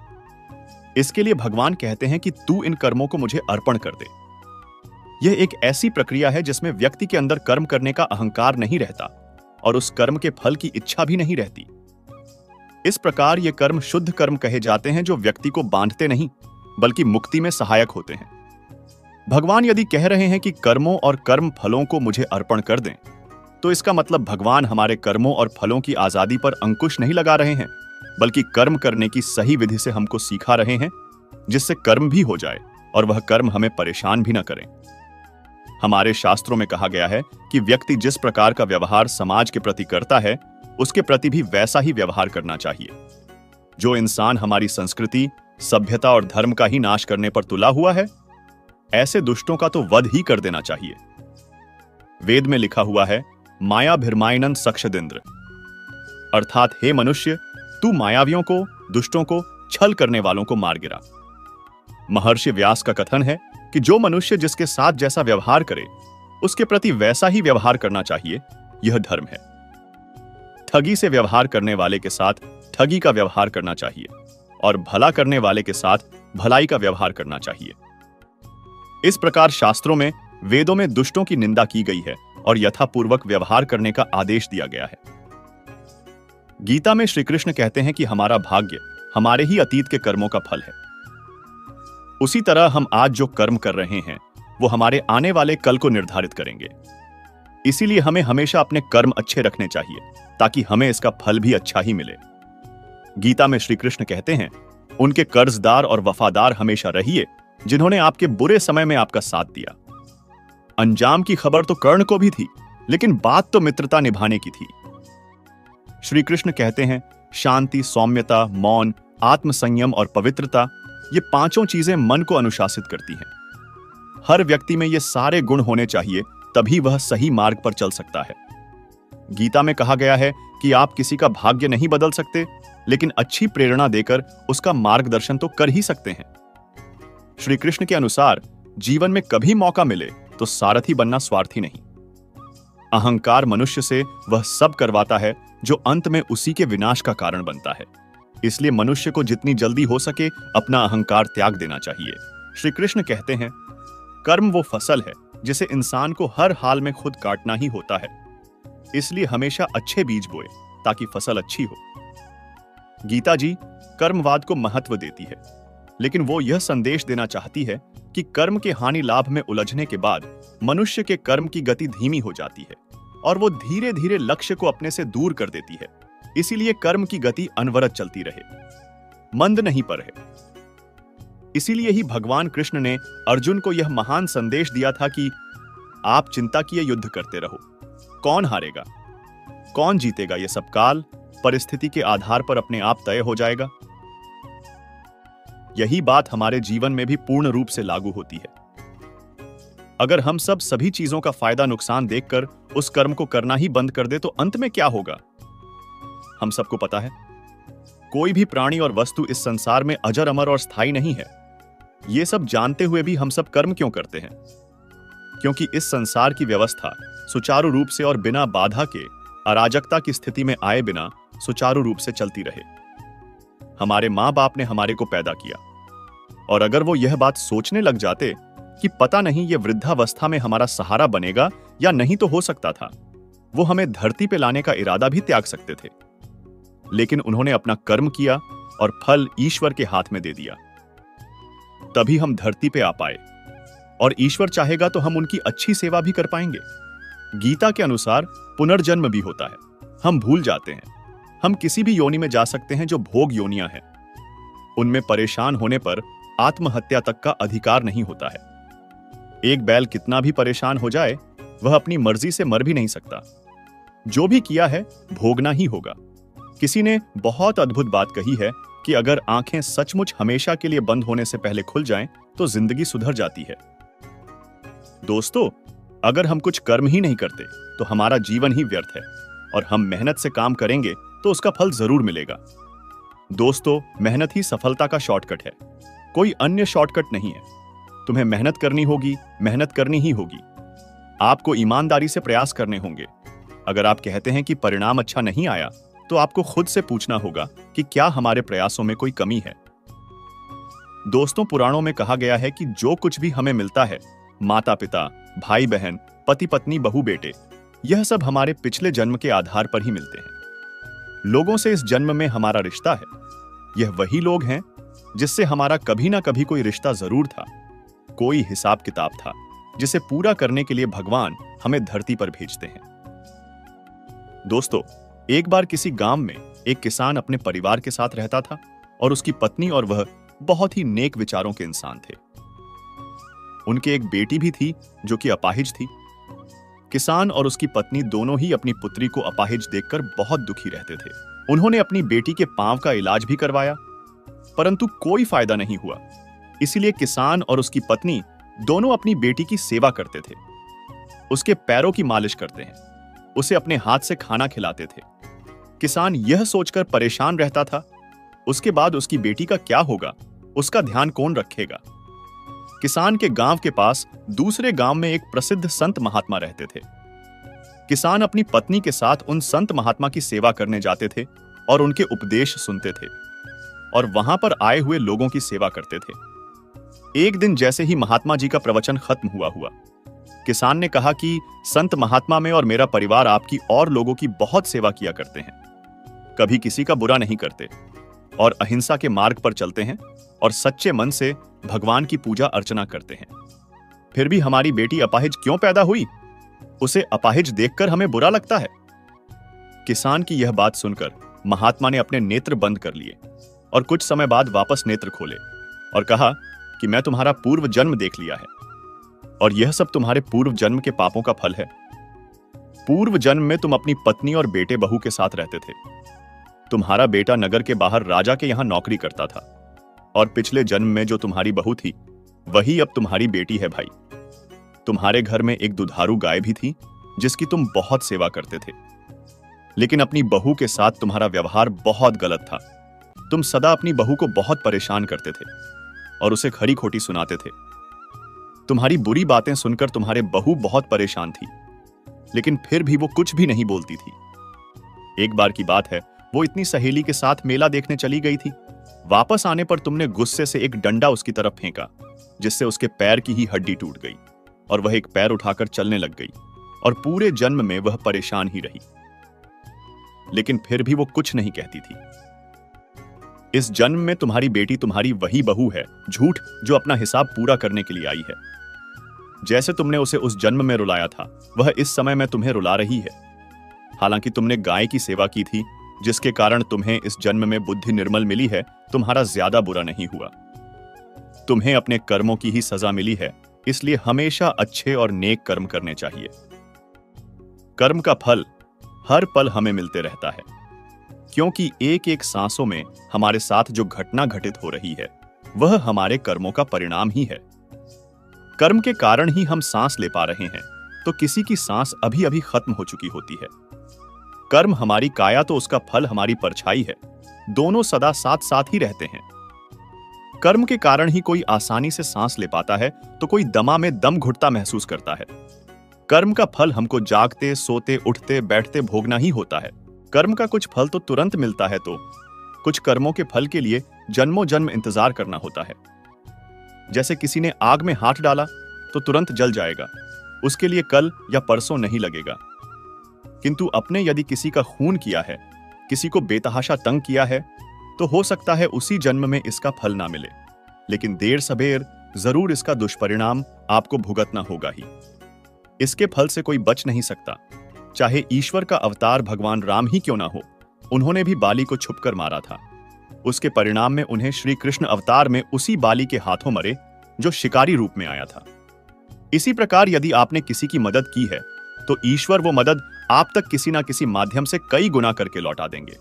इसके लिए भगवान कहते हैं कि तू इन कर्मों को मुझे अर्पण कर दे। यह एक ऐसी प्रक्रिया है जिसमें व्यक्ति के अंदर कर्म करने का अहंकार नहीं रहता और उस कर्म के फल की इच्छा भी नहीं रहती। इस प्रकार ये कर्म शुद्ध कर्म कहे जाते हैं, जो व्यक्ति को बांधते नहीं बल्कि मुक्ति में सहायक होते हैं। भगवान यदि कह रहे हैं कि कर्मों और कर्म फलों को मुझे अर्पण कर दें, तो इसका मतलब भगवान हमारे कर्मों और फलों की आजादी पर अंकुश नहीं लगा रहे हैं, बल्कि कर्म करने की सही विधि से हमको सिखा रहे हैं, जिससे कर्म भी हो जाए और वह कर्म हमें परेशान भी न करें। हमारे शास्त्रों में कहा गया है कि व्यक्ति जिस प्रकार का व्यवहार समाज के प्रति करता है, उसके प्रति भी वैसा ही व्यवहार करना चाहिए। जो इंसान हमारी संस्कृति, सभ्यता और धर्म का ही नाश करने पर तुला हुआ है, ऐसे दुष्टों का तो वध ही कर देना चाहिए। वेद में लिखा हुआ है, माया भिर्मायनन सक्षदिंद्र, अर्थात हे मनुष्य, तू मायावियों को, दुष्टों को, छल करने वालों को मार गिरा। महर्षि व्यास का कथन है कि जो मनुष्य जिसके साथ जैसा व्यवहार करे, उसके प्रति वैसा ही व्यवहार करना चाहिए, यह धर्म है। ठगी से व्यवहार करने वाले के साथ ठगी का व्यवहार करना चाहिए और भला करने वाले के साथ भलाई का व्यवहार करना चाहिए। इस प्रकार शास्त्रों में, वेदों में दुष्टों की निंदा की गई है और यथापूर्वक व्यवहार करने का आदेश दिया गया है। गीता में श्री कृष्ण कहते हैं कि हमारा भाग्य हमारे ही अतीत के कर्मों का फल है। उसी तरह हम आज जो कर्म कर रहे हैं, वो हमारे आने वाले कल को निर्धारित करेंगे। इसीलिए हमें हमेशा अपने कर्म अच्छे रखने चाहिए, ताकि हमें इसका फल भी अच्छा ही मिले। गीता में श्री कृष्ण कहते हैं, उनके कर्जदार और वफादार हमेशा रहिए, जिन्होंने आपके बुरे समय में आपका साथ दिया। अंजाम की खबर तो कर्ण को भी थी, लेकिन बात तो मित्रता निभाने की थी। श्री कृष्ण कहते हैं, शांति, सौम्यता, मौन, आत्मसंयम और पवित्रता, ये पांचों चीजें मन को अनुशासित करती हैं। हर व्यक्ति में ये सारे गुण होने चाहिए, तभी वह सही मार्ग पर चल सकता है। गीता में कहा गया है कि आप किसी का भाग्य नहीं बदल सकते, लेकिन अच्छी प्रेरणा देकर उसका मार्गदर्शन तो कर ही सकते हैं। श्री कृष्ण के अनुसार जीवन में कभी मौका मिले तो सारथी बनना स्वार्थी नहीं। अहंकार मनुष्य से वह सब करवाता है जो अंत में उसी के विनाश का कारण बनता है। इसलिए मनुष्य को जितनी जल्दी हो सके अपना अहंकार त्याग देना चाहिए। श्री कृष्ण कहते हैं, कर्म वो फसल है जिसे इंसान को हर हाल में खुद काटना ही होता है। इसलिए हमेशा अच्छे बीज बोए ताकि फसल अच्छी हो। गीता जी कर्मवाद को महत्व देती है, लेकिन वो यह संदेश देना चाहती है कि कर्म के हानि लाभ में उलझने के बाद मनुष्य के कर्म की गति धीमी हो जाती है और वो धीरे धीरे लक्ष्य को अपने से दूर कर देती है। इसीलिए कर्म की गति अनवरत चलती रहे, मंद नहीं पर है। इसीलिए ही भगवान कृष्ण ने अर्जुन को यह महान संदेश दिया था कि आप चिंता किए युद्ध करते रहो। कौन हारेगा, कौन जीतेगा, यह सब काल, परिस्थिति के आधार पर अपने आप तय हो जाएगा। यही बात हमारे जीवन में भी पूर्ण रूप से लागू होती है। अगर हम सब सभी चीजों का फायदा नुकसान देखकर उस कर्म को करना ही बंद कर दे तो अंत में क्या होगा? हम सबको पता है, कोई भी प्राणी और वस्तु इस संसार में अजर अमर और स्थायी नहीं है। ये सब जानते हुए भी हम सब कर्म क्यों करते हैं? क्योंकि इस संसार की व्यवस्था सुचारू रूप से और बिना बाधा के, अराजकता की स्थिति में आए बिना सुचारू रूप से चलती रहे। हमारे माँ बाप ने हमारे को पैदा किया, और अगर वो यह बात सोचने लग जाते कि पता नहीं ये वृद्धावस्था में हमारा सहारा बनेगा या नहीं, तो हो सकता था वो हमें धरती पे लाने का इरादा भी त्याग सकते थे। लेकिन उन्होंने अपना कर्म किया और फल ईश्वर के हाथ में दे दिया। तभी हम धरती पे आ पाए, और ईश्वर चाहेगा तो हम उनकी अच्छी सेवा भी कर पाएंगे। गीता के अनुसार पुनर्जन्म भी होता है। हम भूल जाते हैं, हम किसी भी योनि में जा सकते हैं जो भोग योनियां हैं। उनमें परेशान होने पर आत्महत्या तक का अधिकार नहीं होता है। एक बैल कितना भी परेशान हो जाए, वह अपनी मर्जी से मर भी नहीं सकता। जो भी किया है भोगना ही होगा। किसी ने बहुत अद्भुत बात कही है कि अगर आंखें सचमुच हमेशा के लिए बंद होने से पहले खुल जाएं, तो जिंदगी सुधर जाती है। दोस्तों, अगर हम कुछ कर्म ही नहीं करते तो हमारा जीवन ही व्यर्थ है, और हम मेहनत से काम करेंगे तो उसका फल जरूर मिलेगा। दोस्तों, मेहनत ही सफलता का शॉर्टकट है, कोई अन्य शॉर्टकट नहीं है। तुम्हें मेहनत करनी होगी, मेहनत करनी ही होगी। आपको ईमानदारी से प्रयास करने होंगे। अगर आप कहते हैं कि परिणाम अच्छा नहीं आया, तो आपको खुद से पूछना होगा कि क्या हमारे प्रयासों में कोई कमी है। दोस्तों, पुराणों में कहा गया है कि जो कुछ भी हमें मिलता है, माता पिता, भाई बहन, पति पत्नी, बहू बेटे, यह सब हमारे पिछले जन्म के आधार पर ही मिलते हैं। लोगों से इस जन्म में हमारा रिश्ता है। यह वही लोग हैं जिससे हमारा कभी ना कभी कोई रिश्ता जरूर था, कोई हिसाब किताब था, जिसे पूरा करने के लिए भगवान हमें धरती पर भेजते हैं। दोस्तों, एक बार किसी गांव में एक किसान अपने परिवार के साथ रहता था, और उसकी पत्नी और वह बहुत ही नेक विचारों के इंसान थे। उनके एक बेटी भी थी जो कि अपाहिज थी। किसान और उसकी पत्नी दोनों ही अपनी पुत्री को अपाहिज देखकर बहुत दुखी रहते थे। उन्होंने अपनी बेटी के पांव का इलाज भी करवाया, परंतु कोई फायदा नहीं हुआ। इसीलिए किसान और उसकी पत्नी दोनों अपनी बेटी की सेवा करते थे। उसके पैरों की मालिश करते हैं, उसे अपने हाथ से खाना खिलाते थे। किसान यह सोचकर परेशान रहता था, उसके बाद उसकी बेटी का क्या होगा, उसका ध्यान कौन रखेगा। किसान के गांव के पास दूसरे गांव में एक प्रसिद्ध संत महात्मा रहते थे। किसान अपनी पत्नी के साथ उन संत महात्मा की सेवा करने जाते थे और उनके उपदेश सुनते थे और वहां पर आए हुए लोगों की सेवा करते थे। एक दिन जैसे ही महात्मा जी का प्रवचन खत्म हुआ हुआ किसान ने कहा कि संत महात्मा में और मेरा परिवार आपकी और लोगों की बहुत सेवा किया करते हैं, कभी किसी का बुरा नहीं करते और अहिंसा के मार्ग पर चलते हैं और सच्चे मन से भगवान की पूजा अर्चना करते हैं। फिर भी हमारी बेटी अपाहिज क्यों पैदा हुई? उसे अपाहिज देखकर हमें बुरा लगता है। किसान की यह बात सुनकर महात्मा ने अपने नेत्र बंद कर लिए और कुछ समय बाद वापस नेत्र खोले और कहा कि मैं तुम्हारा पूर्व जन्म देख लिया है और यह सब तुम्हारे पूर्व जन्म के पापों का फल है। पूर्व जन्म में तुम अपनी पत्नी और बेटे बहू के साथ रहते थे। तुम्हारा बेटा नगर के बाहर राजा के यहां नौकरी करता था और पिछले जन्म में जो तुम्हारी बहू थी वही अब तुम्हारी बेटी है भाई। तुम्हारे घर में एक दुधारू गाय भी थी जिसकी तुम बहुत सेवा करते थे, लेकिन अपनी बहू के साथ तुम्हारा व्यवहार बहुत गलत था। तुम सदा अपनी बहू को बहुत परेशान करते थे और उसे खरी खोटी सुनाते थे। तुम्हारी बुरी बातें सुनकर तुम्हारे बहू बहुत परेशान थी, लेकिन फिर भी वो कुछ भी नहीं बोलती थी। एक बार की बात है, वो इतनी सहेली के साथ मेला देखने चली गई थी। वापस आने पर तुमने गुस्से से एक डंडा उसकी तरफ फेंका, जिससे उसके पैर की ही हड्डी टूट गई और वह एक पैर उठाकर चलने लग गई और पूरे जन्म में वह परेशान ही रही। लेकिन फिर भी वो कुछ नहीं कहती थी। इस जन्म में तुम्हारी बेटी तुम्हारी वही बहू है, झूठ, जो अपना हिसाब पूरा करने के लिए आई है। जैसे तुमने उसे उस जन्म में रुलाया था, वह इस समय में तुम्हें रुला रही है। हालांकि तुमने गाय की सेवा की थी, जिसके कारण तुम्हें इस जन्म में बुद्धि निर्मल मिली है, तुम्हारा ज्यादा बुरा नहीं हुआ। तुम्हें अपने कर्मों की ही सजा मिली है, इसलिए हमेशा अच्छे और नेक कर्म करने चाहिए। कर्म का फल हर पल हमें मिलते रहता है, क्योंकि एक एक सांसों में हमारे साथ जो घटना घटित हो रही है वह हमारे कर्मों का परिणाम ही है। कर्म के कारण ही हम सांस ले पा रहे हैं, तो किसी की सांस अभी अभी खत्म हो चुकी होती है। कर्म हमारी काया तो उसका फल हमारी परछाई है, दोनों सदा साथ साथ ही रहते हैं। कर्म के कारण ही कोई आसानी से सांस ले पाता है, तो कोई दमा में दम घुटता महसूस करता है। कर्म का फल हमको जागते, सोते, उठते, बैठते भोगना ही होता है। कर्म का कुछ फल तो तुरंत मिलता है, तो कुछ कर्मों के फल के लिए जन्मों जन्म इंतजार करना होता है। जैसे किसी ने आग में हाथ डाला तो तुरंत जल जाएगा, उसके लिए कल या परसों नहीं लगेगा। किंतु अपने यदि किसी का खून किया है, किसी को बेतहाशा तंग किया है, तो हो सकता है उसी जन्म में इसका फल ना मिले, लेकिन देर सबेर जरूर इसका दुष्परिणाम आपको भुगतना होगा ही। इसके फल से कोई बच नहीं सकता, चाहे ईश्वर का अवतार भगवान राम ही क्यों ना हो। उन्होंने भी बाली को छुपकर मारा था। उसके परिणाम में उन्हें श्री कृष्ण अवतार में उसी बाली के हाथों मरे जो शिकारी रूप में आया था। इसी प्रकार यदि आपने किसी की मदद की है, तो ईश्वर वो मदद आप तक किसी ना किसी माध्यम से कई गुना करके लौटा देंगे।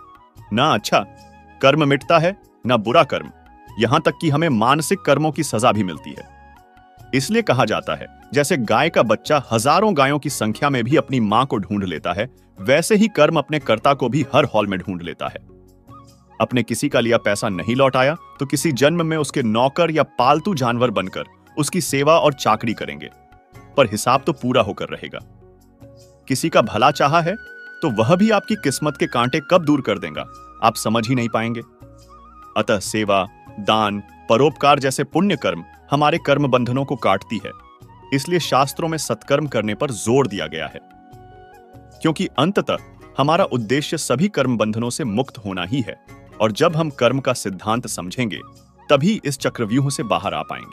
ना अच्छा कर्म मिटता है, ना बुरा कर्म, यहां तक कि हमें मानसिक कर्मों की सजा भी मिलती है। इसलिए कहा जाता है, जैसे गाय का बच्चा हजारों गायों की संख्या में भी अपनी मां को ढूंढ लेता है, वैसे ही कर्म अपने कर्ता को भी हर हॉल में ढूंढ लेता है। अपने किसी का लिया पैसा नहीं लौटाया तो किसी जन्म में उसके नौकर या पालतू जानवर बनकर उसकी सेवा और चाकरी करेंगे, पर हिसाब तो पूरा होकर रहेगा। किसी का भला चाहा है तो वह भी आपकी किस्मत के कांटे कब दूर कर देगा, आप समझ ही नहीं पाएंगे। अतः सेवा, दान, परोपकार जैसे पुण्य कर्म हमारे कर्म बंधनों को काटती है। इसलिए शास्त्रों में सत्कर्म करने पर जोर दिया गया है, क्योंकि अंततः हमारा उद्देश्य सभी कर्म बंधनों से मुक्त होना ही है। और जब हम कर्म का सिद्धांत समझेंगे, तभी इस चक्रव्यूह से बाहर आ पाएंगे।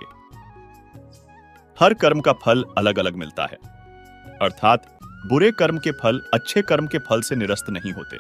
हर कर्म का फल अलग अलग मिलता है, अर्थात बुरे कर्म के फल अच्छे कर्म के फल से निरस्त नहीं होते।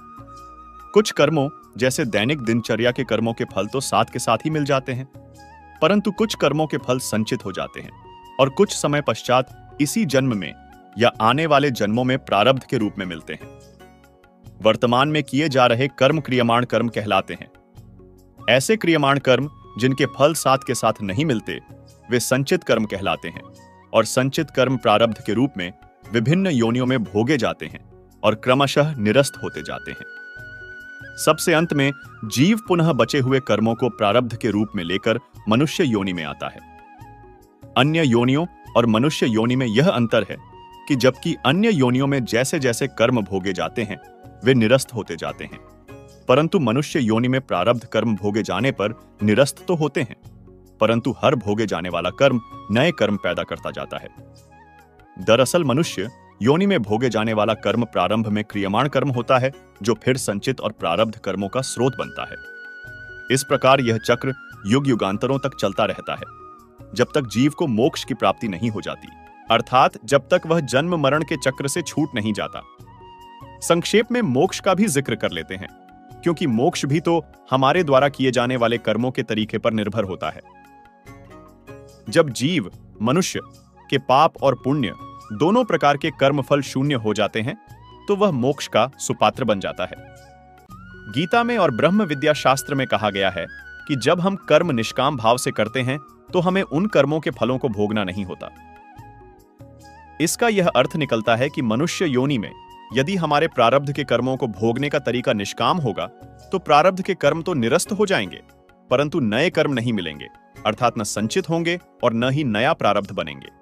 कुछ कर्मों जैसे दैनिक दिनचर्या के कर्मों के फल तो साथ के साथ ही मिल जाते हैं, परंतु कुछ कर्मों के फल संचित हो जाते हैं और कुछ समय पश्चात इसी जन्म में या आने वाले जन्मों में प्रारब्ध के रूप में मिलते हैं। वर्तमान में किए जा रहे कर्म क्रियमाण कर्म कहलाते हैं। ऐसे क्रियमाण कर्म जिनके फल साथ के साथ नहीं मिलते वे संचित कर्म कहलाते हैं और संचित कर्म प्रारब्ध के रूप में विभिन्न योनियों में भोगे जाते हैं और क्रमशः निरस्त होते जाते हैं। सबसे अंत में जीव पुनः बचे हुए कर्मों को प्रारब्ध के रूप में लेकर मनुष्य योनि में आता है। अन्य योनियों और मनुष्य योनि में यह अंतर है कि जबकि अन्य योनियों में जैसे जैसे कर्म भोगे जाते हैं वे निरस्त होते जाते हैं, परंतु मनुष्य योनि में प्रारब्ध कर्म भोगे जाने पर निरस्त तो होते हैं, परंतु हर भोगे जाने वाला कर्म नए कर्म पैदा करता जाता है। दरअसल मनुष्य योनि में भोगे जाने वाला कर्म प्रारंभ में क्रियमाण कर्म होता है जो फिर संचित और प्रारब्ध कर्मों का स्रोत बनता है। इस प्रकार यह चक्र युग युगांतरों तक चलता रहता है जब तक जीव को मोक्ष की प्राप्ति नहीं हो जाती, अर्थात जब तक वह जन्म मरण के चक्र से छूट नहीं जाता। संक्षेप में मोक्ष का भी जिक्र कर लेते हैं, क्योंकि मोक्ष भी तो हमारे द्वारा किए जाने वाले कर्मों के तरीके पर निर्भर होता है। जब जीव मनुष्य के पाप और पुण्य दोनों प्रकार के कर्मफल शून्य हो जाते हैं तो वह मोक्ष का सुपात्र बन जाता है। गीता में और ब्रह्म विद्या शास्त्र में कहा गया है कि जब हम कर्म निष्काम भाव से करते हैं तो हमें उन कर्मों के फलों को भोगना नहीं होता। इसका यह अर्थ निकलता है कि मनुष्य योनि में यदि हमारे प्रारब्ध के कर्मों को भोगने का तरीका निष्काम होगा तो प्रारब्ध के कर्म तो निरस्त हो जाएंगे, परंतु नए कर्म नहीं मिलेंगे, अर्थात न संचित होंगे और न ही नया प्रारब्ध बनेंगे।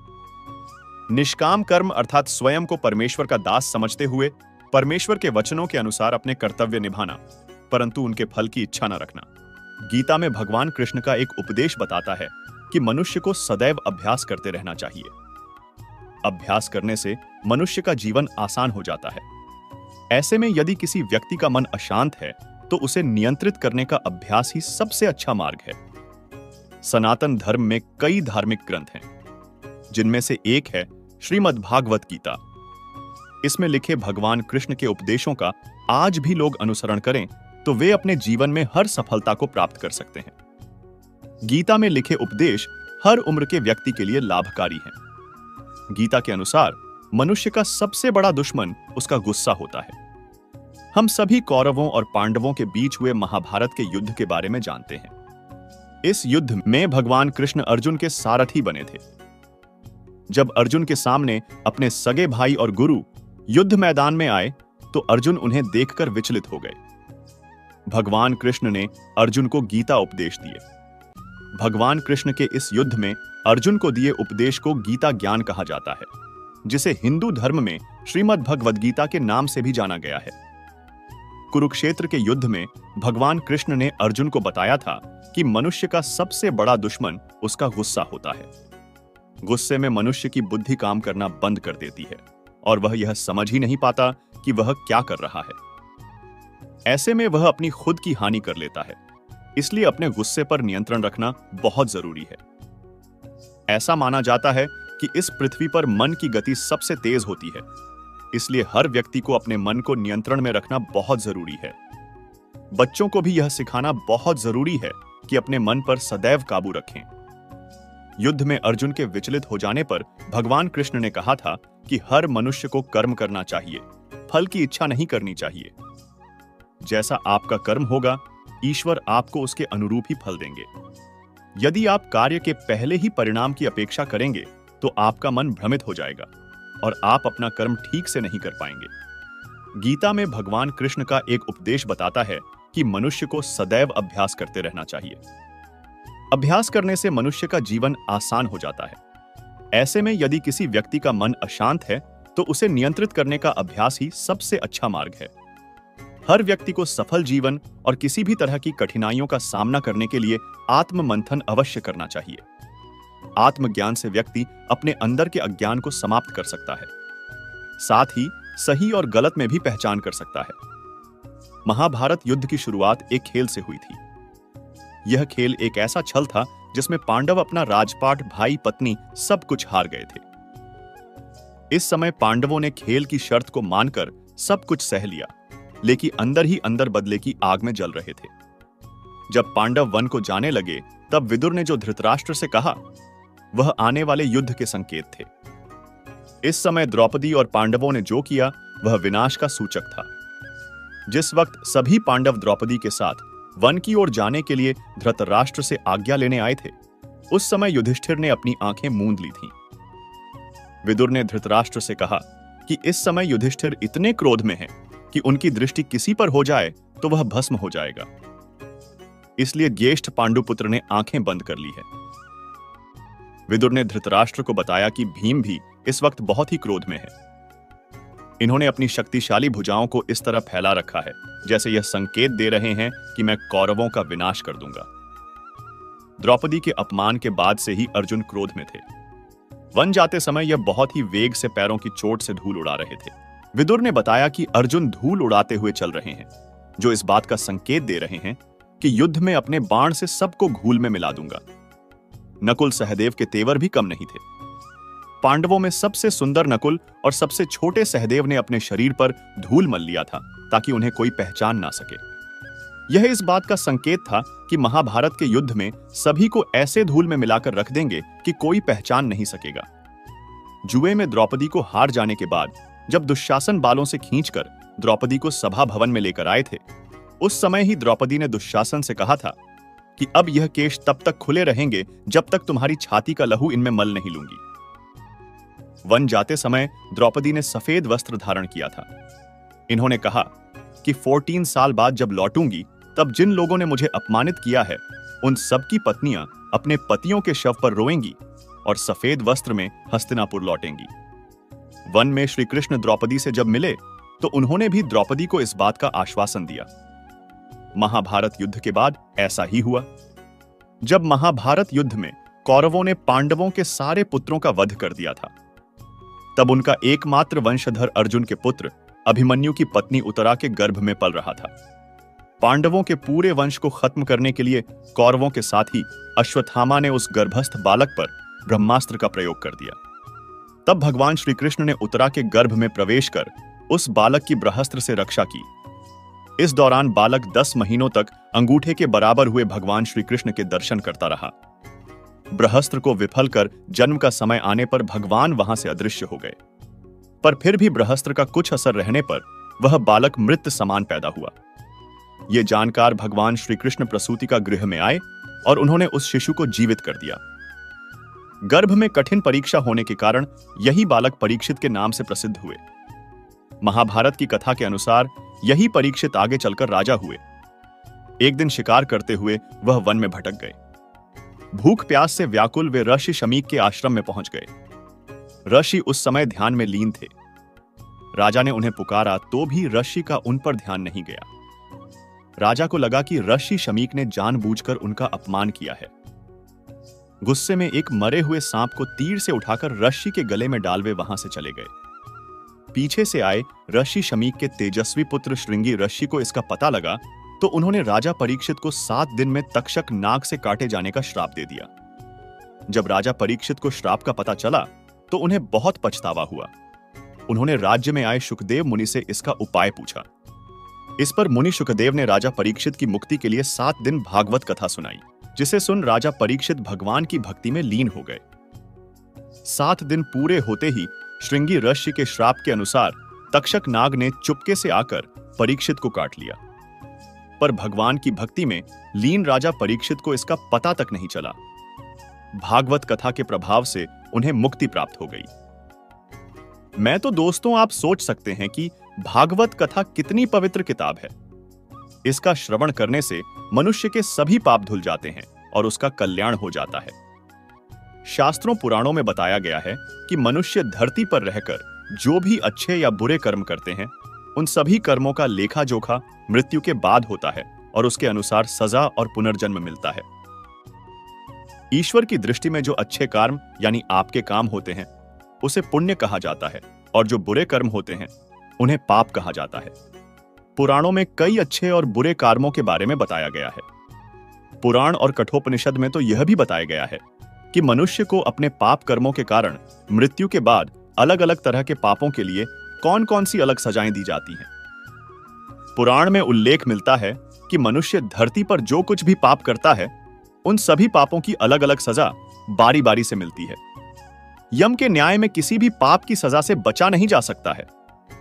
निष्काम कर्म अर्थात स्वयं को परमेश्वर का दास समझते हुए परमेश्वर के वचनों के अनुसार अपने कर्तव्य निभाना, परंतु उनके फल की इच्छा न रखना। गीता में भगवान कृष्ण का एक उपदेश बताता है कि मनुष्य को सदैव अभ्यास करते रहना चाहिए। अभ्यास करने से मनुष्य का जीवन आसान हो जाता है। ऐसे में यदि किसी व्यक्ति का मन अशांत है तो उसे नियंत्रित करने का अभ्यास ही सबसे अच्छा मार्ग है। सनातन धर्म में कई धार्मिक ग्रंथ हैं, जिनमें से एक है श्रीमद् भागवत गीता। इसमें लिखे भगवान कृष्ण के उपदेशों का आज भी लोग अनुसरण करें तो वे अपने जीवन में हर सफलता को प्राप्त कर सकते हैं। गीता में लिखे उपदेश हर उम्र के व्यक्ति के लिए लाभकारी हैं। गीता के अनुसार मनुष्य का सबसे बड़ा दुश्मन उसका गुस्सा होता है। हम सभी कौरवों और पांडवों के बीच हुए महाभारत के युद्ध के बारे में जानते हैं। इस युद्ध में भगवान कृष्ण अर्जुन के सारथी बने थे। जब अर्जुन के सामने अपने सगे भाई और गुरु युद्ध मैदान में आए तो अर्जुन उन्हें देखकर विचलित हो गए। भगवान कृष्ण ने अर्जुन को गीता उपदेश दिए। भगवान कृष्ण के इस युद्ध में अर्जुन को दिए उपदेश को गीता ज्ञान कहा जाता है, जिसे हिंदू धर्म में श्रीमद् भगवद गीता के नाम से भी जाना गया है। कुरुक्षेत्र के युद्ध में भगवान कृष्ण ने अर्जुन को बताया था कि मनुष्य का सबसे बड़ा दुश्मन उसका गुस्सा होता है। गुस्से में मनुष्य की बुद्धि काम करना बंद कर देती है और वह यह समझ ही नहीं पाता कि वह क्या कर रहा है। ऐसे में वह अपनी खुद की हानि कर लेता है। इसलिए अपने गुस्से पर नियंत्रण रखना बहुत जरूरी है। ऐसा माना जाता है कि इस पृथ्वी पर मन की गति सबसे तेज होती है, इसलिए हर व्यक्ति को अपने मन को नियंत्रण में रखना बहुत जरूरी है। बच्चों को भी यह सिखाना बहुत जरूरी है कि अपने मन पर सदैव काबू रखें। युद्ध में अर्जुन के विचलित हो जाने पर भगवान कृष्ण ने कहा था कि हर मनुष्य को कर्म करना चाहिए, फल की इच्छा नहीं करनी चाहिए। जैसा आपका कर्म होगा, ईश्वर आपको उसके अनुरूप ही फल देंगे। यदि आप कार्य के पहले ही परिणाम की अपेक्षा करेंगे तो आपका मन भ्रमित हो जाएगा और आप अपना कर्म ठीक से नहीं कर पाएंगे। गीता में भगवान कृष्ण का एक उपदेश बताता है कि मनुष्य को सदैव अभ्यास करते रहना चाहिए। अभ्यास करने से मनुष्य का जीवन आसान हो जाता है। ऐसे में यदि किसी व्यक्ति का मन अशांत है तो उसे नियंत्रित करने का अभ्यास ही सबसे अच्छा मार्ग है। हर व्यक्ति को सफल जीवन और किसी भी तरह की कठिनाइयों का सामना करने के लिए आत्म मंथन अवश्य करना चाहिए। आत्मज्ञान से व्यक्ति अपने अंदर के अज्ञान को समाप्त कर सकता है, साथ ही सही और गलत में भी पहचान कर सकता है। महाभारत युद्ध की शुरुआत एक खेल से हुई थी। यह खेल एक ऐसा छल था जिसमें पांडव अपना राजपाट, भाई, पत्नी सब कुछ हार गए थे। इस समय पांडवों ने खेल की शर्त को मानकर सब कुछ सह लिया, लेकिन अंदर ही अंदर बदले की आग में जल रहे थे। जब पांडव वन को जाने लगे तब विदुर ने जो धृतराष्ट्र से कहा वह आने वाले युद्ध के संकेत थे। इस समय द्रौपदी और पांडवों ने जो किया वह विनाश का सूचक था। जिस वक्त सभी पांडव द्रौपदी के साथ वन की ओर जाने के लिए धृतराष्ट्र से आज्ञा लेने आए थे, उस समय युधिष्ठिर ने अपनी आंखें मूंद ली थीं। विदुर ने धृतराष्ट्र से कहा कि इस समय युधिष्ठिर इतने क्रोध में हैं कि उनकी दृष्टि किसी पर हो जाए तो वह भस्म हो जाएगा। इसलिए ज्येष्ठ पांडुपुत्र ने आंखें बंद कर ली है। विदुर ने धृतराष्ट्र को बताया कि भीम भी इस वक्त बहुत ही क्रोध में है। इन्होंने अपनी शक्तिशाली भुजाओं को इस तरह फैला रखा है जैसे यह संकेत दे रहे हैं कि मैं कौरवों का विनाश कर दूंगा। द्रौपदी के अपमान के बाद से ही अर्जुन क्रोध में थे। वन जाते समय यह बहुत ही वेग से पैरों की चोट से धूल उड़ा रहे थे। विदुर ने बताया कि अर्जुन धूल उड़ाते हुए चल रहे हैं, जो इस बात का संकेत दे रहे हैं कि युद्ध में अपने बाण से सबको घूल में मिला दूंगा। नकुल सहदेव के तेवर भी कम नहीं थे। पांडवों में सबसे सुंदर नकुल और सबसे छोटे सहदेव ने अपने शरीर पर धूल मल लिया था ताकि उन्हें कोई पहचान ना सके। यह इस बात का संकेत था कि महाभारत के युद्ध में सभी को ऐसे धूल में मिलाकर रख देंगे कि कोई पहचान नहीं सकेगा। जुए में द्रौपदी को हार जाने के बाद जब दुशासन बालों से खींचकर द्रौपदी को सभा भवन में लेकर आए थे, उस समय ही द्रौपदी ने दुशासन से कहा था कि अब यह केश तब तक खुले रहेंगे जब तक तुम्हारी छाती का लहू इनमें मल नहीं लूंगी। वन जाते समय द्रौपदी ने सफेद वस्त्र धारण किया था। इन्होंने कहा कि चौदह साल बाद जब लौटूंगी तब जिन लोगों ने मुझे अपमानित किया है उन सबकी पत्नियां अपने पतियों के शव पर रोएंगी और सफेद वस्त्र में हस्तिनापुर लौटेंगी। वन में श्री कृष्ण द्रौपदी से जब मिले तो उन्होंने भी द्रौपदी को इस बात का आश्वासन दिया। महाभारत युद्ध के बाद ऐसा ही हुआ। जब महाभारत युद्ध में कौरवों ने पांडवों के सारे पुत्रों का वध कर दिया था, तब उनका एकमात्र वंशधर अर्जुन के पुत्र अभिमन्यु की पत्नी उत्तरा के गर्भ में पल रहा था। पांडवों के पूरे वंश को खत्म करने के लिए कौरवों के साथ ही अश्वत्थामा ने उस गर्भस्थ बालक पर ब्रह्मास्त्र का प्रयोग कर दिया। तब भगवान श्री कृष्ण ने उत्तरा के गर्भ में प्रवेश कर उस बालक की ब्रह्मास्त्र से रक्षा की। इस दौरान बालक दस महीनों तक अंगूठे के बराबर हुए भगवान श्री कृष्ण के दर्शन करता रहा। ब्रह्मास्त्र को विफल कर जन्म का समय आने पर भगवान वहां से अदृश्य हो गए, पर फिर भी ब्रह्मास्त्र का कुछ असर रहने पर वह बालक मृत समान पैदा हुआ। यह जानकर भगवान श्री कृष्ण प्रसूति का गृह में आए और उन्होंने उस शिशु को जीवित कर दिया। गर्भ में कठिन परीक्षा होने के कारण यही बालक परीक्षित के नाम से प्रसिद्ध हुए। महाभारत की कथा के अनुसार यही परीक्षित आगे चलकर राजा हुए। एक दिन शिकार करते हुए वह वन में भटक गए। भूख प्यास से व्याकुल वे ऋषि शमीक के आश्रम में पहुंच गए। ऋषि उस समय ध्यान में लीन थे। राजा ने उन्हें पुकारा तो भी ऋषि का उन पर ध्यान नहीं गया। राजा को लगा कि ऋषि शमीक ने जानबूझकर उनका अपमान किया है। गुस्से में एक मरे हुए सांप को तीर से उठाकर ऋषि के गले में डाल वे वहां से चले गए। पीछे से आए ऋषि शमीक के तेजस्वी पुत्र श्रृंगी ऋषि को इसका पता लगा तो उन्होंने राजा परीक्षित को सात दिन में तक्षक नाग से काटे जाने का श्राप दे दिया। जब राजा परीक्षित को श्राप का पता चला तो उन्हें बहुत पछतावा हुआ। उन्होंने राज्य में आए शुकदेव मुनि से इसका उपाय पूछा। इस पर मुनि शुकदेव ने राजा परीक्षित की मुक्ति के लिए सात दिन भागवत कथा सुनाई, जिसे सुन राजा परीक्षित भगवान की भक्ति में लीन हो गए। सात दिन पूरे होते ही श्रृंगी ऋषि के श्राप के अनुसार तक्षक नाग ने चुपके से आकर परीक्षित को काट लिया, पर भगवान की भक्ति में लीन राजा परीक्षित को इसका पता तक नहीं चला। भागवत कथा के प्रभाव से उन्हें मुक्ति प्राप्त हो गई। मैं तो दोस्तों आप सोच सकते हैं कि भागवत कथा कितनी पवित्र किताब है। इसका श्रवण करने से मनुष्य के सभी पाप धुल जाते हैं और उसका कल्याण हो जाता है। शास्त्रों पुराणों में बताया गया है कि मनुष्य धरती पर रहकर जो भी अच्छे या बुरे कर्म करते हैं उन सभी कर्मों का लेखा जोखा मृत्यु के बाद होता है और उसके अनुसार सजा और पुनर्जन्म मिलता है। ईश्वर की दृष्टि में जो अच्छे कर्म यानी आपके काम होते हैं उसे पुण्य कहा जाता है और जो बुरे कर्म होते हैं उन्हें पाप कहा जाता है। पुराणों में कई अच्छे और बुरे कर्मों के बारे में बताया गया है। पुराण और कठोपनिषद में तो यह भी बताया गया है कि मनुष्य को अपने पाप कर्मों के कारण मृत्यु के बाद अलग अलग तरह के पापों के लिए कौन कौन सी अलग सजाएं दी जाती हैं। पुराण में उल्लेख मिलता है कि मनुष्य धरती पर जो कुछ भी पाप करता है, उन सभी पापों की अलग अलग सजा बारी बारी से मिलती है। यम के न्याय में किसी भी पाप की सजा से बचा नहीं जा सकता है।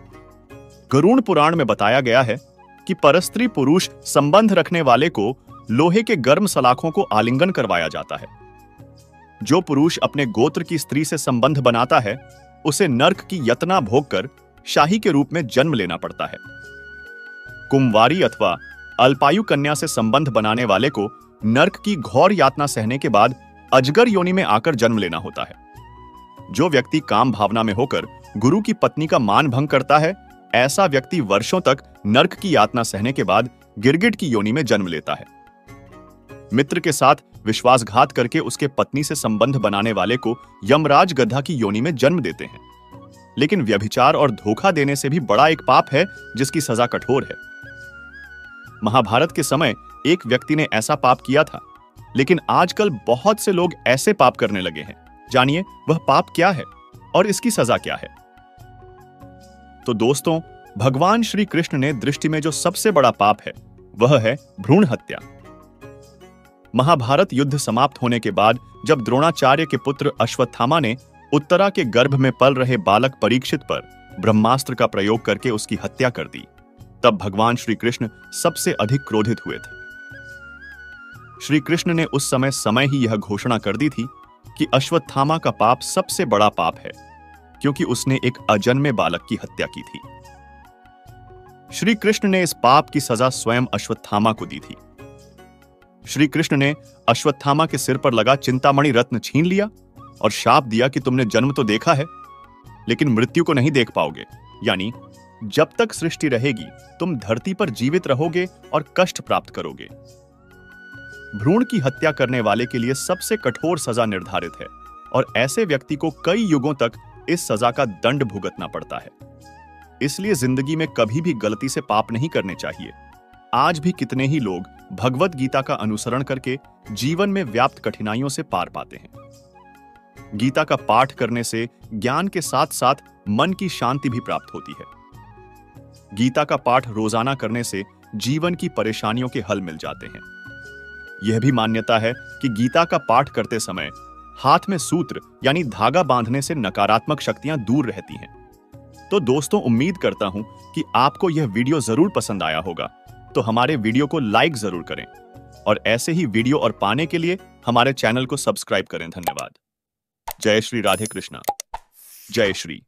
गरुड़ पुराण में बताया गया है कि परस्त्री पुरुष संबंध रखने वाले को लोहे के गर्म सलाखों को आलिंगन करवाया जाता है। जो पुरुष अपने गोत्र की स्त्री से संबंध बनाता है, उसे नर्क की यातना भोगकर शाही के रूप में जन्म लेना पड़ता है। कुंवारी अथवा अल्पायु कन्या से संबंध बनाने वाले को नर्क की घोर यातना सहने के बाद अजगर योनि में आकर जन्म लेना होता है। जो व्यक्ति काम भावना में होकर गुरु की पत्नी का मान भंग करता है, ऐसा व्यक्ति वर्षों तक नर्क की यातना सहने के बाद गिरगिट की योनि में जन्म लेता है। मित्र के साथ विश्वासघात करके उसके पत्नी से संबंध बनाने वाले को यमराज गधा की योनि में जन्म देते हैं। लेकिन व्यभिचार और धोखा देने से भी बड़ा एक पाप है जिसकी सजा कठोर है। महाभारत के समय एक व्यक्ति ने ऐसा पाप किया था, लेकिन आजकल बहुत से लोग ऐसे पाप करने लगे हैं। जानिए वह पाप क्या है और इसकी सजा क्या है। तो दोस्तों, भगवान श्री कृष्ण ने दृष्टि में जो सबसे बड़ा पाप है वह है भ्रूण हत्या। महाभारत युद्ध समाप्त होने के बाद जब द्रोणाचार्य के पुत्र अश्वत्थामा ने उत्तरा के गर्भ में पल रहे बालक परीक्षित पर ब्रह्मास्त्र का प्रयोग करके उसकी हत्या कर दी, तब भगवान श्री कृष्ण सबसे अधिक क्रोधित हुए थे। श्री कृष्ण ने उस समय समय ही यह घोषणा कर दी थी कि अश्वत्थामा का पाप सबसे बड़ा पाप है, क्योंकि उसने एक अजन्मे बालक की हत्या की थी। श्री कृष्ण ने इस पाप की सजा स्वयं अश्वत्थामा को दी थी। श्री कृष्ण ने अश्वत्थामा के सिर पर लगा चिंतामणि रत्न छीन लिया और शाप दिया कि तुमने जन्म तो देखा है, लेकिन मृत्यु को नहीं देख पाओगे। यानी जब तक सृष्टि रहेगी तुम धरती पर जीवित रहोगे और कष्ट प्राप्त करोगे। भ्रूण की हत्या करने वाले के लिए सबसे कठोर सजा निर्धारित है और ऐसे व्यक्ति को कई युगों तक इस सजा का दंड भुगतना पड़ता है। इसलिए जिंदगी में कभी भी गलती से पाप नहीं करने चाहिए। आज भी कितने ही लोग भगवत गीता का अनुसरण करके जीवन में व्याप्त कठिनाइयों से पार पाते हैं। गीता का पाठ करने से ज्ञान के साथ साथ मन की शांति भी प्राप्त होती है। गीता का पाठ रोजाना करने से जीवन की परेशानियों के हल मिल जाते हैं। यह भी मान्यता है कि गीता का पाठ करते समय हाथ में सूत्र यानी धागा बांधने से नकारात्मक शक्तियां दूर रहती हैं। तो दोस्तों, उम्मीद करता हूं कि आपको यह वीडियो जरूर पसंद आया होगा, तो हमारे वीडियो को लाइक जरूर करें और ऐसे ही वीडियो और पाने के लिए हमारे चैनल को सब्सक्राइब करें। धन्यवाद। जय श्री राधे कृष्णा। जय श्री